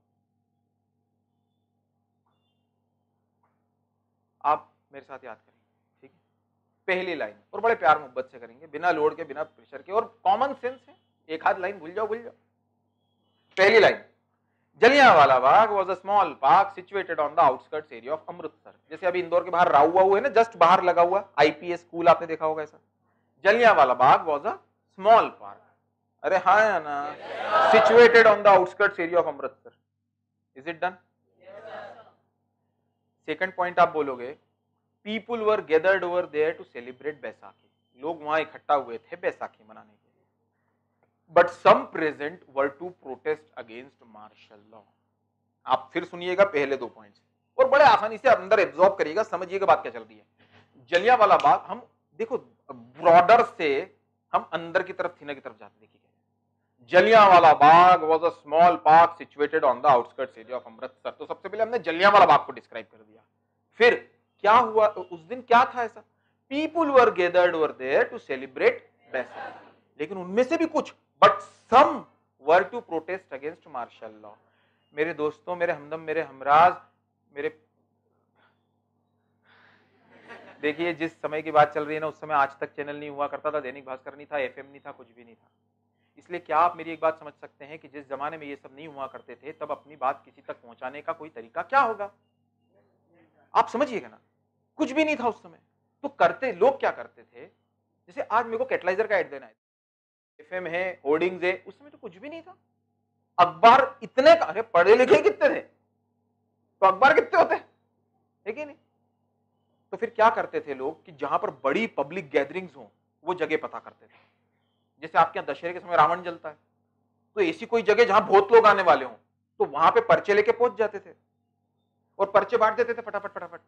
आप मेरे साथ याद करें. पहली लाइन और बड़े प्यार मोहब्बत से करेंगे, बिना लोड के, बिना प्रेशर के, और कॉमन सेंस है. एक हाथ लाइन भूल जाओ भूल जाओ. पहली line, Jallianwala Bagh was a small park situated on the outskirts area of Amritsar. जैसे अभी इंदौर के बाहर राहुआ हुआ है ना, जस्ट बाहर लगा हुआ आईपीएस स्कूल, आपने देखा होगा ऐसा. Jallianwala Bagh was a small park. अरे हाँ या ना? Situated on the outskirts area of Amritsar. Is it done? Second point आप बोलोगे, People were gathered over there to celebrate Baisakhi. लोग वहां इकट्ठा हुए थे बैसाखी मनाने के लिए. But some present were to protest against martial law. आप फिर सुनिएगा पहले दो पॉइंट्स और बड़े आसानी से अंदर एब्जॉर्ब करिएगा, समझिएगा बात क्या चल रही है. जलियांवाला बाग, हम देखो ब्रॉडर से हम अंदर की तरफ थीना की तरफ जाते. देखिए, Jallianwala Bagh was a small park situated on the outskirts area of Amritsar. तो सबसे पहले हमने जलियांवाला बाग को डिस्क्राइब कर दिया. फिर क्या हुआ उस दिन, क्या था ऐसा? People were gathered over there to celebrate Baisakhi. लेकिन उनमें से भी कुछ, but some were to protest against martial law. मेरे दोस्तों, मेरे हमदम, मेरे हमराज, मेरे देखिए, जिस समय की बात चल रही है ना, उस समय आज तक चैनल नहीं हुआ करता था, दैनिक भास्कर नहीं था, एफएम नहीं था, कुछ भी नहीं था. इसलिए क्या आप मेरी एक बात समझ सकते हैं कि जिस जमाने में ये सब नहीं हुआ करते थे, तब अपनी बात किसी तक पहुंचाने का कोई तरीका क्या होगा? आप समझिएगा ना. कुछ भी नहीं था उस समय. तो करते लोग क्या करते थे, जैसे आज मेरे को कैटलाइजर का ऐड देना है, एफएम है, होर्डिंग्स है, उस समय तो कुछ भी नहीं था. अखबार इतने, अरे पढ़े लिखे कितने थे, तो अखबार कितने होते है कि नहीं? तो फिर क्या करते थे लोग कि जहां पर बड़ी पब्लिक गैदरिंग्स हो, वो जगह पता करते थे. जैसे आपके यहाँ दशहरे के समय रावण जलता है, तो ऐसी कोई जगह जहां बहुत लोग आने वाले हों, तो वहां पे पर्चे लेके पहुंच जाते थे और पर्चे बांट देते थे फटाफट फटाफट.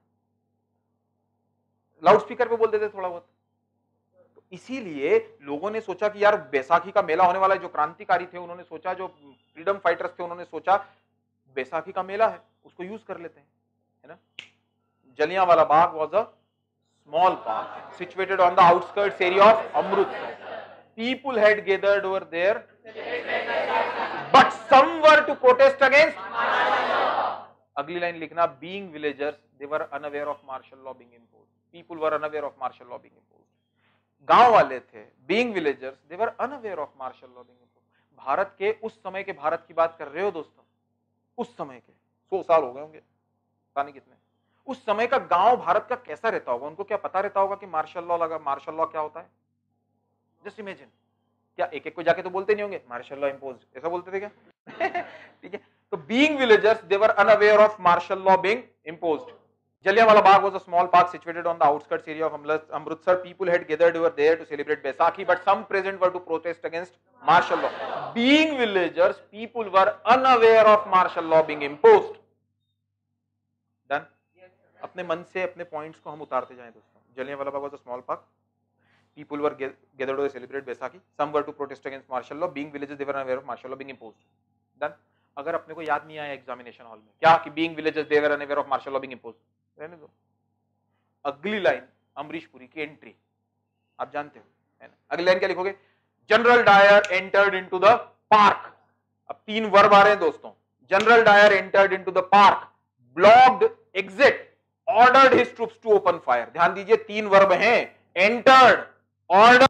लाउड स्पीकर पे बोल देते थोड़ा बहुत. तो इसीलिए लोगों ने सोचा कि यार बैसाखी का मेला होने वाला है. जो क्रांतिकारी थे उन्होंने सोचा, जो फ्रीडम फाइटर्स थे उन्होंने सोचा बैसाखी का मेला है, उसको यूज कर लेते हैं, है ना? Jallianwala Bagh was a small park situated on the outskirts area of Amritsar. People had gathered over there, but some were to protest against. अगली लाइन लिखना, being villagers they were unaware of martial law being imposed. People were unaware of martial law being imposed. गांव वाले थे, being villagers, they were unaware of martial law being imposed. Bharat के उस समय के भारत की बात कर रहे हो दोस्तों, उस समय के सौ साल हो गए होंगे, पता नहीं कितने। उस समय का गांव भारत का कैसा रहता होगा, उनको क्या पता रहता होगा कि मार्शल लॉ लगा, मार्शल लॉ क्या होता है? जस्ट इमेजिन, क्या एक एक को जाके तो बोलते नहीं होंगे मार्शल लॉ इम्पोज्ड, ऐसा बोलते थे क्या? ठीक है, तो being villagers they were unaware of martial law being imposed. Jallianwala Bagh was a small park situated on the outskirts area of Amritsar. People had gathered over there to celebrate Baisakhi, but some present were to protest against martial law. Being villagers, people were unaware of martial law being imposed. Done? अपने मन से अपने points को हम उतारते जाएं दोस्तों। Jallianwala Bagh was a small park. People were gathered over to celebrate Baisakhi. Some were to protest against martial law. Being villagers, they were unaware of martial law being imposed. Done? अगर अपने को याद नहीं आया examination hall में क्या कि being villagers they were unaware of martial law being imposed, रहने दो। अगली लाइन अमरीश पुरी की एंट्री आप जानते हो, है ना? अगली लाइन क्या लिखोगे? General Dyer entered into the park. अब तीन वर्ब आ रहे हैं दोस्तों। General Dyer entered into the park, blocked exit, ordered his troops to open fire. ध्यान दीजिए तीन वर्ब हैं, एंटर्ड, ऑर्डर,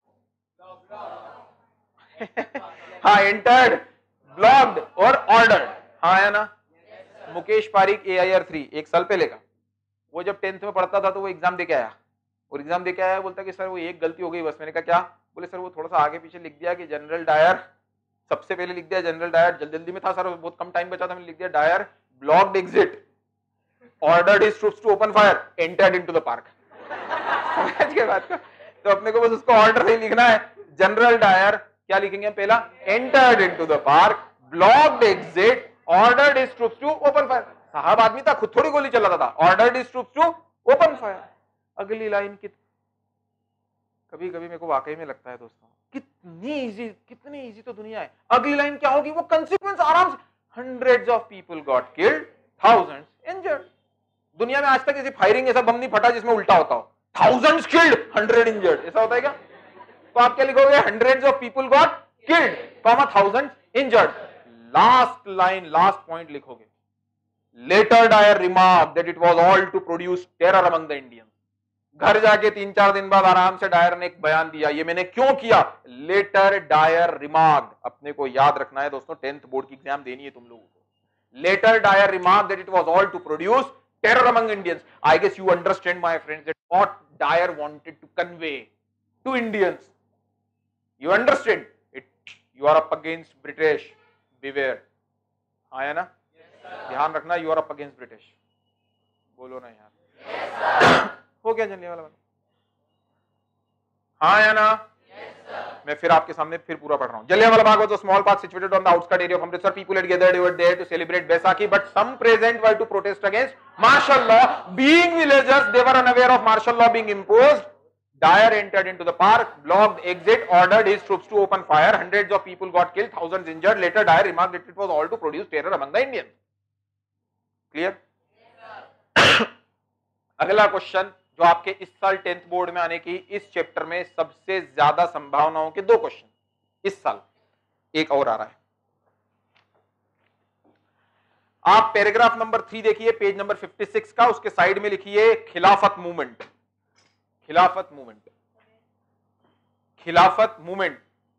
हाँ एंटर्ड, ब्लॉक्ड और ऑर्डर्ड, हाँ है ना? Mukesh Parik A I R three एक साल पहले का, वो जब टेंथ में पढ़ता था तो वो एग्जाम देके आया, और एग्जाम देके आया बोलता कि सर वो एक गलती हो गई बस। मैंने कहा क्या? बोले सर वो थोड़ा सा आगे पीछे लिख दिया कि जनरल डायर, सबसे पहले लिख दिया जनरल डायर, जल्दी जल्दी में था सर, बहुत कम टाइम बचा था, मैंने लिख दिया Dyer blocked exit, ordered his troops to open fire, entered into the park. समझ के बात का? तो अपने को बस उसको ऑर्डर नहीं लिखना है। जनरल डायर क्या लिखेंगे पहला? Entered into the park, blocked exit, ordered his troops to open fire. साहब आदमी था, खुद थोड़ी गोली चलाता था, ordered his troops to open fire. अगली लाइन की कभी कभी मेरे को वाकई में लगता है दोस्तों कितनी इजी, कितनी इजी तो दुनिया है। अगली लाइन क्या होगी? वो कंसिक्वेंस आराम से, hundreds of people got killed, thousands injured. दुनिया में आज तक ऐसी फायरिंग, ऐसा बम नहीं फटा जिसमें उल्टा होता हो, थाउजेंड्स किल्ड, हंड्रेड इंजर्ड, ऐसा होता है क्या? तो आप क्या लिखोगे? Hundreds of people got killed, comma thousands injured. Last line, last point लिखोगे, later Dyer remark that it was all to produce terror among the Indians. घर जाके तीन चार दिन बाद आराम से डायर ने एक बयान दिया, ये मैंने क्यों किया? लेटर डायर रिमार्क, अपने को याद रखना है दोस्तों, टेंथ बोर्ड की एग्जाम देनी है तुम लोगों को। Later Dyer remark that it was all to produce terror among Indians. I guess you understand my friends that what Dyer wanted to convey to Indians. You understand it? You are up against British. Beware. आया ना? yes, ध्यान रखना, you are up against British. बोलो ना यार। yes, हो गया जल्लियांवाला बाग? हाँ या ना? yes, मैं फिर आपके सामने फिर पूरा पढ़ रहा हूँ। Jallianwala Bagh was a small park situated on the outskirts area of Amritsar. People had gathered over there to celebrate Baisakhi, but some present were to protest against martial law. Being villagers, they were unaware of martial law being imposed. Dyer entered into the park, blocked exit, ordered his troops to open fire. Hundreds of people got killed, thousands injured. Later, Dyer remarked that it was all to produce terror among the Indians. Clear? Yes, अगला question जो आपके इस साल tenth board में आने की इस chapter में सबसे ज्यादा संभावनाओं के दो क्वेश्चन इस साल, एक और आ रहा है। आप पैराग्राफ नंबर थ्री देखिए, पेज नंबर फिफ्टी सिक्स का, उसके साइड में लिखिए खिलाफत मूवमेंट। खिलाफत मूवमेंट, खिलाफत मूवमेंट,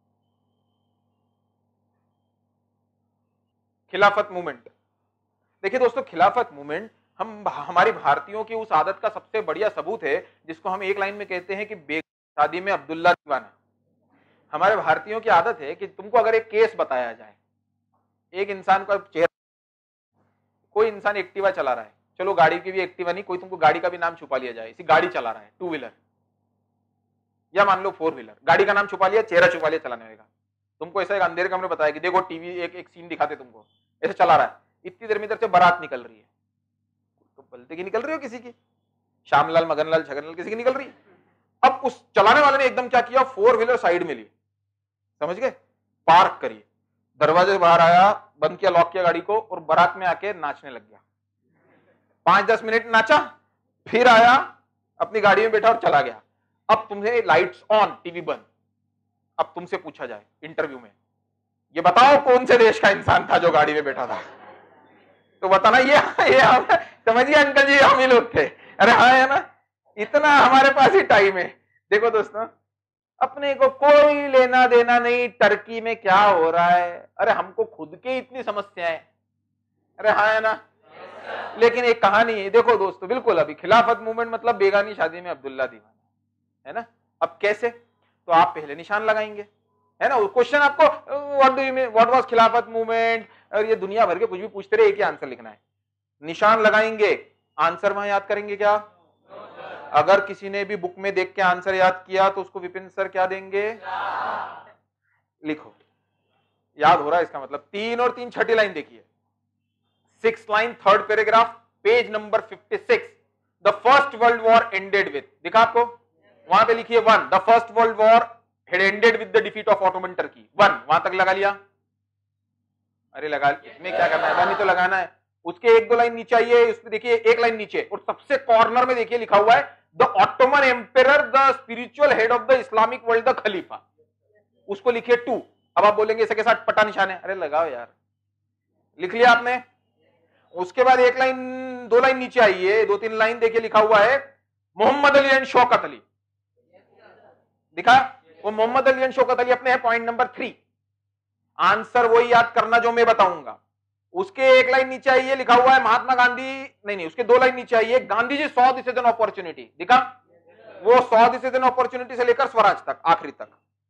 खिलाफत मूवमेंट। देखिए दोस्तों, खिलाफत मूवमेंट हम हमारी भारतीयों की उस आदत का सबसे बढ़िया सबूत है जिसको हम एक लाइन में कहते हैं कि बेगम शादी में अब्दुल्ला दीवाना। हमारे भारतीयों की आदत है कि तुमको अगर एक केस बताया जाए, एक इंसान का चेहरा, कोई इंसान एक्टिवा चला रहा है, चलो गाड़ी की भी एक्टिवा नहीं, कोई तुमको गाड़ी का भी नाम छुपा लिया जाए, इसी गाड़ी चला रहा है, टू व्हीलर या मान लो फोर व्हीलर, गाड़ी का नाम छुपा लिया, चेहरा छुपा लिया चलाने का। तुमको ऐसा एक अंधेरे कमरे बताया कि देखो टीवी, एक एक सीन दिखाते तुमको, ऐसे चला रहा है, इतनी देर में इधर से बारात निकल रही है, तो बलते की निकल रही हो किसी की, श्यामलाल, मगनलाल, छगनलाल, किसी की निकल रही है। अब उस चलाने वाले ने एकदम क्या किया, फोर व्हीलर साइड में ली, समझ गए, पार्क करिए, दरवाजे से बाहर आया, बंद किया, लॉक किया गाड़ी को, और बारात में आके नाचने लग गया। पांच दस मिनट नाचा, फिर आया, अपनी गाड़ी में बैठा और चला गया। अब तुमसे लाइट्स ऑन, टीवी बंद। अब तुमसे पूछा जाए इंटरव्यू में, ये बताओ कौन से देश का इंसान था जो गाड़ी में बैठा था, तो बताना ये ये समझिए अंकल जी हम ही लोग थे। अरे हाँ है ना, इतना हमारे पास ही टाइम है। देखो दोस्तों, अपने को कोई लेना देना नहीं टर्की में क्या हो रहा है। अरे हमको खुद के इतनी समस्याएं, अरे हाँ है ना। लेकिन एक कहानी है, देखो दोस्तों, बिल्कुल अभी खिलाफत मूवमेंट मतलब बेगानी शादी में अब्दुल्ला दीवाना, है ना। अब कैसे, तो आप पहले निशान लगाएंगे, है ना। क्वेश्चन आपको what do you mean, what was Khilafat movement, और ये दुनिया भर के कुछ भी पूछते रहे, एक ही आंसर लिखना है। निशान लगाएंगे, आंसर वहां याद करेंगे क्या। अगर किसी ने भी बुक में देख के आंसर याद किया तो उसको विपिन सर क्या देंगे, लिखो। याद हो रहा है इसका मतलब। तीन और तीन छठी लाइन देखिए, six line third paragraph, page number fifty six. The first world War ended with, दिखा आपको, वहां पे लिखिए one, the first world War had ended with the defeat of Ottoman Turkey, one, वहां तक लगा लिया। अरे लगा, इसमें क्या करना है, वन ही तो लगाना है। उसके एक दो लाइन नीचे आइए, उसमें देखिए एक लाइन नीचे और सबसे कॉर्नर में देखिए लिखा हुआ है the Ottoman emperor the spiritual head of the Islamic world the Khalifa, उसको लिखिए टू। अब आप बोलेंगे इसके साथ पटा निशान है, अरे लगाओ यार, लिख लिया आपने। उसके बाद एक लाइन दो लाइन नीचे आइए, दो तीन लाइन देखिए लिखा हुआ है मोहम्मद अली एंड शौकत अली, दिखा, वो मोहम्मद अली एंड शौकत अली अपने है पॉइंट नंबर थ्री। आंसर वही याद करना जो मैं बताऊंगा। उसके एक लाइन नीचे आइए, लिखा हुआ है महात्मा गांधी, नहीं नहीं उसके दो लाइन नीचे आइए, गांधी जी सौ दिस इज एन अपॉर्चुनिटी, दिखा, वो सौ दिस इज एन अपॉर्चुनिटी से लेकर स्वराज तक, आखिरी तक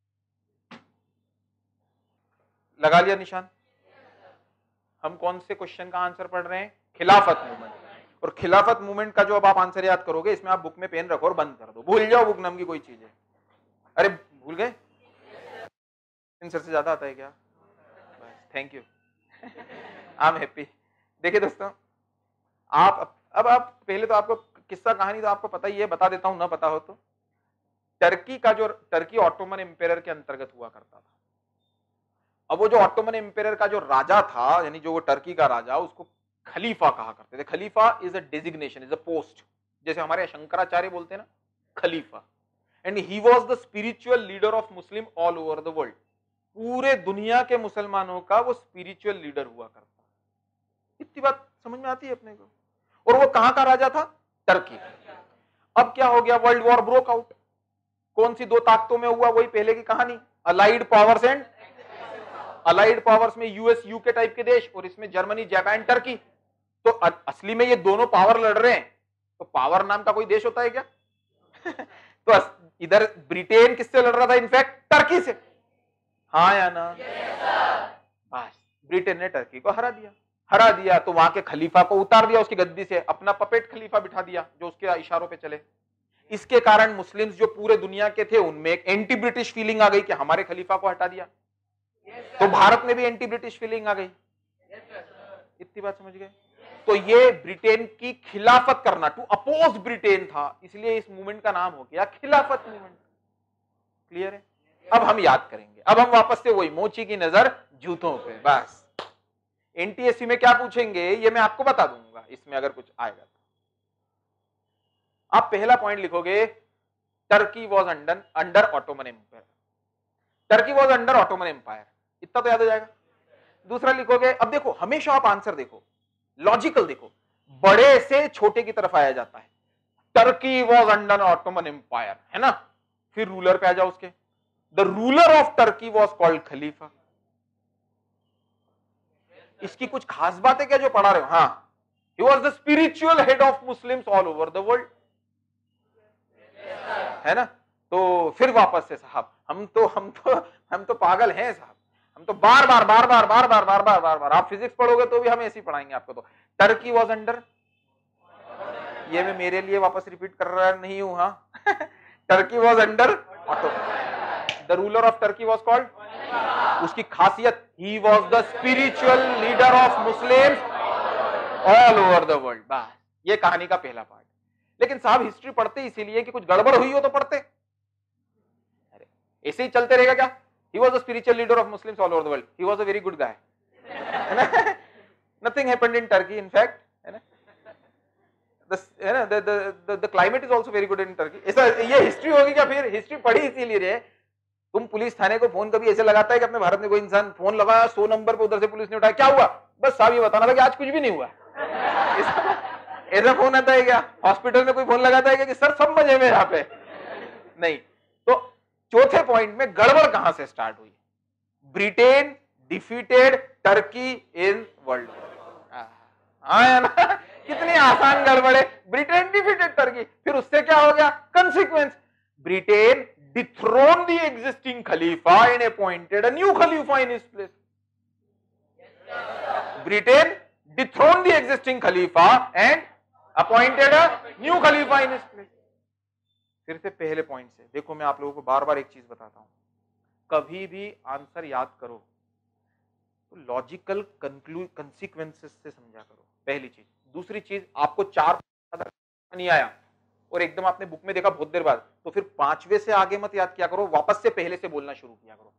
लगा लिया निशान। हम कौन से क्वेश्चन का आंसर पढ़ रहे हैं, खिलाफत मूवमेंट। और खिलाफत मूवमेंट का जो अब आप आंसर याद करोगे, इसमें आप बुक में पेन रखो और बंद कर दो, भूल जाओ बुक नाम की कोई चीज है। अरे भूल गए, सर से ज्यादा आता है क्या, बस thank you, I am happy. देखिए दोस्तों, आप अब आप पहले तो आपको किस्सा कहानी तो आपको पता ही है, बता देता हूं ना पता हो तो। टर्की का जो, टर्की ऑटोमन एम्पायर के अंतर्गत हुआ करता था। अब वो जो ऑटोमन एम्पायर का जो राजा था, यानी जो वो टर्की का राजा, उसको खलीफा कहा करते थे। Khalifa is a designation, is a post, जैसे हमारे शंकराचार्य बोलते हैं ना Khalifa. And he was the spiritual leader of Muslim all over the world, पूरे दुनिया के मुसलमानों का वो स्पिरिचुअल लीडर हुआ करता। इतनी बात समझ में आती है अपने को। और वो कहां का राजा था, टर्की। अब क्या हो गया, वर्ल्ड वॉर ब्रोक आउट। कौन सी दो ताकतों में हुआ, वही पहले की कहानी, allied powers and, allied powers में यूएस यूके टाइप के देश, और इसमें जर्मनी, जापान, टर्की। तो असली में ये दोनों पावर लड़ रहे हैं, तो पावर नाम का कोई देश होता है क्या? तो इधर ब्रिटेन किससे लड़ रहा था, इनफैक्ट टर्की से, हाँ या ना? बस ब्रिटेन ने टर्की को हरा दिया। हरा दिया तो वहां के खलीफा को उतार दिया उसकी गद्दी से, अपना पपेट खलीफा बिठा दिया जो उसके इशारों पे चले। इसके कारण मुस्लिम्स जो पूरे दुनिया के थे उनमें एक एंटी ब्रिटिश फीलिंग आ गई कि हमारे खलीफा को हटा दिया। तो भारत में भी एंटी ब्रिटिश फीलिंग आ गई। इतनी बात समझ गए? तो ये ब्रिटेन की खिलाफत करना, टू अपोज ब्रिटेन था, इसलिए इस मूवमेंट का नाम हो गया खिलाफत मूवमेंट। क्लियर है? अब हम याद करेंगे, अब हम वापस से वही मोची की नजर जूतों पे। बस एनटीएससी में क्या पूछेंगे ये मैं आपको बता दूंगा, इसमें अगर कुछ आएगा तो। आप पहला पॉइंट लिखोगे, Turkey was under under Ottoman Empire. Turkey was under Ottoman Empire, इतना तो याद हो जाएगा। दूसरा लिखोगे, अब देखो हमेशा आप आंसर देखो, लॉजिकल देखो, बड़े से छोटे की तरफ आया जाता है। Turkey was under Ottoman Empire, है ना? फिर रूलर पे आ जाओ उसके, the ruler of Turkey was called Khalifa. इसकी कुछ खास बात है क्या जो पढ़ा रहे हो? हाँ, he was the spiritual head of Muslims all over the world, है ना? तो फिर वापस से साहब, हम तो हम तो हम तो पागल हैं साहब, हम तो बार बार बार बार बार बार बार बार बार बार आप फिजिक्स पढ़ोगे तो भी हम ऐसे ही पढ़ाएंगे आपको। तो टर्की वॉज अंडर, ये मैं मेरे लिए वापस रिपीट कर रहा नहीं हूं, हाँ Turkey was under Ottoman, the ruler of Turkey was called, उसकी खासियत, he was the spiritual leader of Muslims all over the world. बस ये कहानी का पहला पार्ट। लेकिन साहब हिस्ट्री पढ़ते इसीलिए कि कुछ गड़बड़ हुई हो तो पढ़ते, अरे ऐसे ही चलते रहेगा क्या? He was the spiritual leader of Muslims all over the world. He was a very good guy. Nothing happened in Turkey, in fact. The, the, the, the, the climate is also very good in Turkey. ऐसा ये history होगी क्या? फिर history पढ़ी इसीलिए रे। तुम police थाने को फोन कभी ऐसे लगाता है कि अपने भारत में कोई इंसान फोन लगाया सौ नंबर पे, उधर से पुलिस ने उठाया, क्या हुआ? बस साहब ये बताना था कि आज कुछ भी नहीं हुआ। ऐसा फोन आता है क्या? हॉस्पिटल में कोई फोन लगाता है क्या कि सर सब मजे में यहाँ पे? नहीं। तो चौथे पॉइंट में गड़बड़ कहां से स्टार्ट हुई? Britain defeated Turkey in world war. हाँ ना, कितनी आसान गड़बड़ है। ब्रिटेन डिफीटेड टर्की, फिर उससे क्या हो गया consequence? Britain dethrone the existing Khalifa and appointed a new Khalifa in his place. Britain dethroned the existing Khalifa and appointed a new Khalifa in his place. फिर से पहले पॉइंट से देखो, मैं आप लोगों को बार बार एक चीज बताता हूं, कभी भी आंसर याद करो तो लॉजिकल कंसिक्वेंसेस से समझा करो, पहली चीज। दूसरी चीज, आपको चार नहीं आया और एकदम आपने बुक में देखा बहुत देर बाद, तो फिर पांचवे से आगे मत याद किया करो, वापस से पहले से बोलना शुरू किया करो।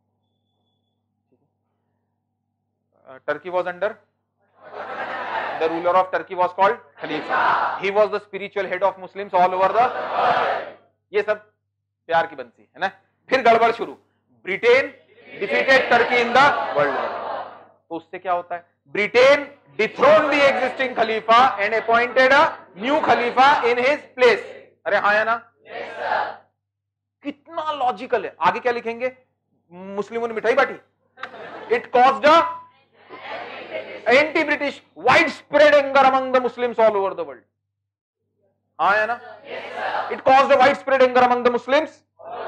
Turkey was under the ruler of Turkey was called Khalifa. He was the spiritual head of Muslims all over the world. ये सब प्यार की बंसी है ना। फिर गड़बड़ शुरू, Britain defeated Turkey in the world war. तो उससे क्या होता है? Britain dethrone the existing Khalifa and appointed a new Khalifa in his place. अरे हाँ या ना? yes, कितना लॉजिकल है। आगे क्या लिखेंगे? मुस्लिमों ने मिठाई बांटी, it caused a anti-British widespread anger among the Muslims all over the world. हाँ है ना? yes, It caused a widespread anger among the Muslims.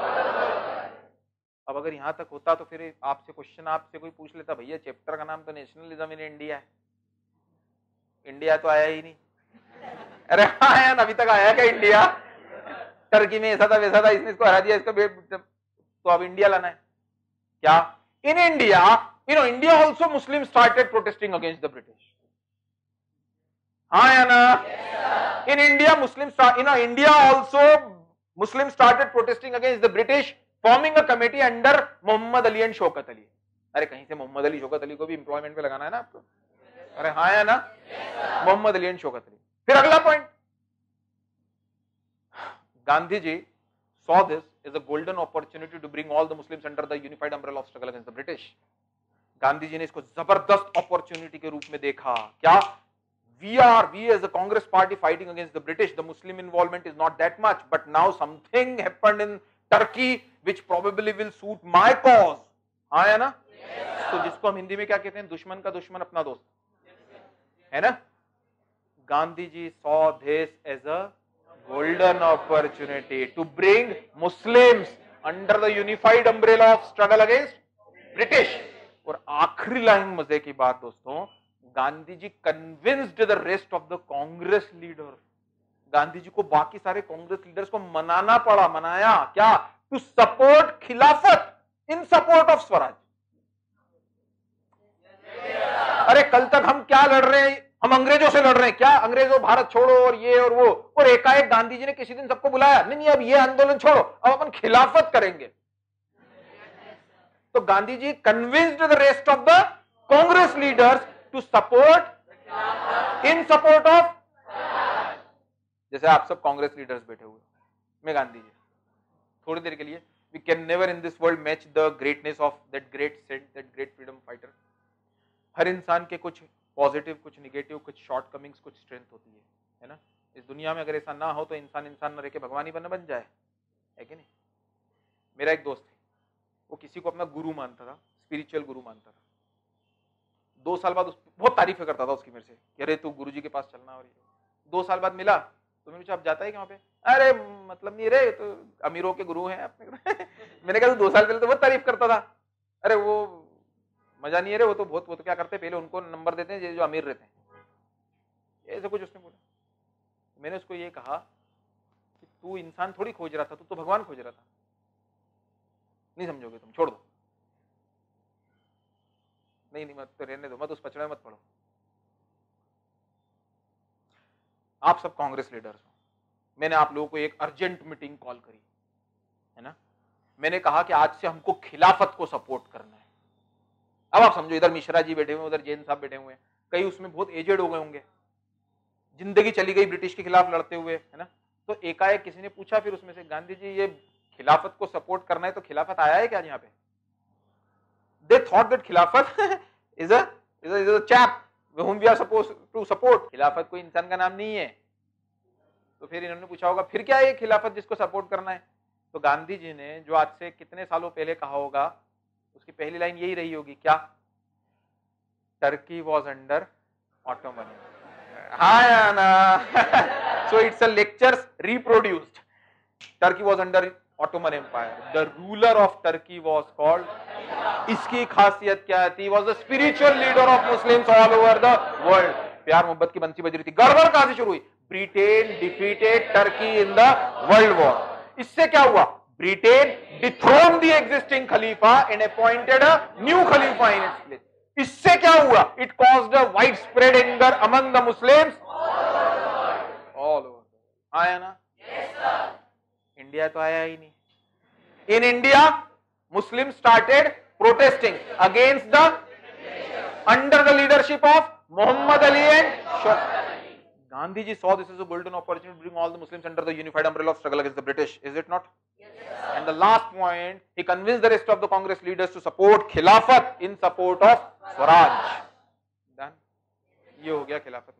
अब अगर यहां तक होता तो फिर आपसे क्वेश्चन आपसे कोई पूछ लेता, भैया चैप्टर का नाम तो नेशनलिज्म इन इंडिया है, इंडिया तो आया ही नहीं। अरे हाँ है ना, अभी तक आया क्या इंडिया? टर्की में ऐसा था वैसा था, इसने इसको हरा दिया, इसका तो अब इंडिया लाना है क्या? In India, you know, India also Muslims started protesting against the British. हाँ या ना? yes, in India Muslims, you know, India also Muslims started protesting against the British, forming a committee under Mohammad Ali and Shaukat Ali. अरे कहीं से मोहम्मद अली शौकत अली को भी employment पे लगाना है ना आपको। अरे हाँ या ना? मोहम्मद अली एंड शौकत अली। फिर अगला पॉइंट, Gandhi ji saw this as a golden opportunity to bring all the Muslims under the unified umbrella of struggle against the British. Gandhi ji ने इसको जबरदस्त अपॉर्चुनिटी के रूप में देखा। क्या? We are we as a Congress party fighting against the British, the Muslim involvement is not that much, but now something happened in Turkey which probably will suit my cause. हाँ है ना? yes, तो जिसको हम हिंदी में क्या कहते हैं? दुश्मन का दुश्मन अपना दोस्त, yes, है ना? Gandhi ji saw this as a golden opportunity to bring Muslims under the unified umbrella of struggle against British. और आखिरी लाइन मजे की बात दोस्तों, Gandhi ji convinced the rest of the Congress leader. Gandhi ji को बाकी सारे कांग्रेस लीडर्स को मनाना पड़ा, मनाया क्या? टू सपोर्ट खिलाफत इन सपोर्ट ऑफ स्वराज। अरे कल तक हम क्या लड़ रहे हैं? हम अंग्रेजों से लड़ रहे हैं क्या? अंग्रेजों भारत छोड़ो और ये और वो, और एकाएक गांधी जी ने किसी दिन सबको बुलाया, नहीं नहीं अब ये आंदोलन छोड़ो, अब अपन खिलाफत करेंगे। तो Gandhi ji convinced the rest of the Congress leaders to support in support of, जैसे आप सब कांग्रेस लीडर्स बैठे हुए, मैं गांधी जी, थोड़ी देर के लिए, we can never in this world match the greatness of that great saint, that great freedom fighter. हर इंसान के कुछ पॉजिटिव, कुछ निगेटिव, कुछ शॉर्टकमिंग्स, कुछ स्ट्रेंथ होती है, है ना? इस दुनिया में अगर ऐसा ना हो तो इंसान इंसान न रह के भगवान ही बन बन जाए, है कि नहीं? मेरा एक दोस्त है, वो किसी को अपना गुरु मानता था, स्पिरिचुअल गुरु मानता था। दो साल बाद उस बहुत तारीफें करता था उसकी मेरे से कि अरे तू गुरु जी के पास चलना। और ये दो साल बाद मिला तो मैंने पूछा आप जाता है क्या वहाँ पे? अरे मतलब नहीं रे, तो अमीरों के गुरु हैं अपने। मैंने कहा दो साल पहले तो बहुत तारीफ करता था। अरे वो मजा नहीं है रे, वो तो बहुत, वो तो क्या करते हैं पहले उनको नंबर देते हैं जो अमीर रहते हैं, ऐसा कुछ उसने बोला। मैंने उसको ये कहा कि तू इंसान थोड़ी खोज रहा था, तू तो भगवान खोज रहा था। नहीं समझोगे तुम, छोड़ दो। नहीं नहीं मत तो रहने दो, मत उस पचड़े मत पड़ो। आप सब कांग्रेस लीडर्स हो, मैंने आप लोगों को एक अर्जेंट मीटिंग कॉल करी है ना। मैंने कहा कि आज से हमको खिलाफत को सपोर्ट करना है। अब आप समझो, इधर मिश्रा जी बैठे हुए, उधर जैन साहब बैठे हुए हैं, कई उसमें बहुत एजेड हो गए होंगे, जिंदगी चली गई ब्रिटिश के खिलाफ लड़ते हुए, है ना। तो एकाएक किसी ने पूछा फिर उसमें से, गांधी जी ये खिलाफत को सपोर्ट करना है तो खिलाफत आया है क्या यहाँ पे? They thought that Khilafat is a is a chap whom we are supposed to support. खिलाफत कोई इंसान का नाम नहीं है। तो फिर इन्होंने पूछा होगा फिर क्या है खिलाफत जिसको सपोर्ट करना है? तो गांधी जी ने जो आज से कितने सालों पहले कहा होगा, उसकी पहली लाइन यही रही होगी, क्या? Turkey was under Ottoman. हाँ या ना? So it's a lectures reproduced. Turkey was under Ottoman empire, the ruler of Turkey was called. इसकी खासियत क्या थी? Was the spiritual leader of Muslims all over the world. प्यार मोहब्बत की बंसी बज रही थी। गड़बड़ कहां से शुरू हुई? Britain defeated Turkey in the world war. इससे क्या हुआ? Britain dethrone the existing Khalifa and appointed a new Khalifa in its place. इससे क्या हुआ? It caused a wide spread anger among the Muslims all over. आया ना? India तो आया ही नहीं। In India Muslim started protesting against the under the leadership of Mohammad Ali and Gandhi ji saw this as a golden opportunity to bring all the Muslims under the unified umbrella of struggle against the British. Is it not? Yes, and the last point, he convinced the rest of the Congress leaders to support Khilafat in support of Swaraj. Done. ये हो गया खिलाफत।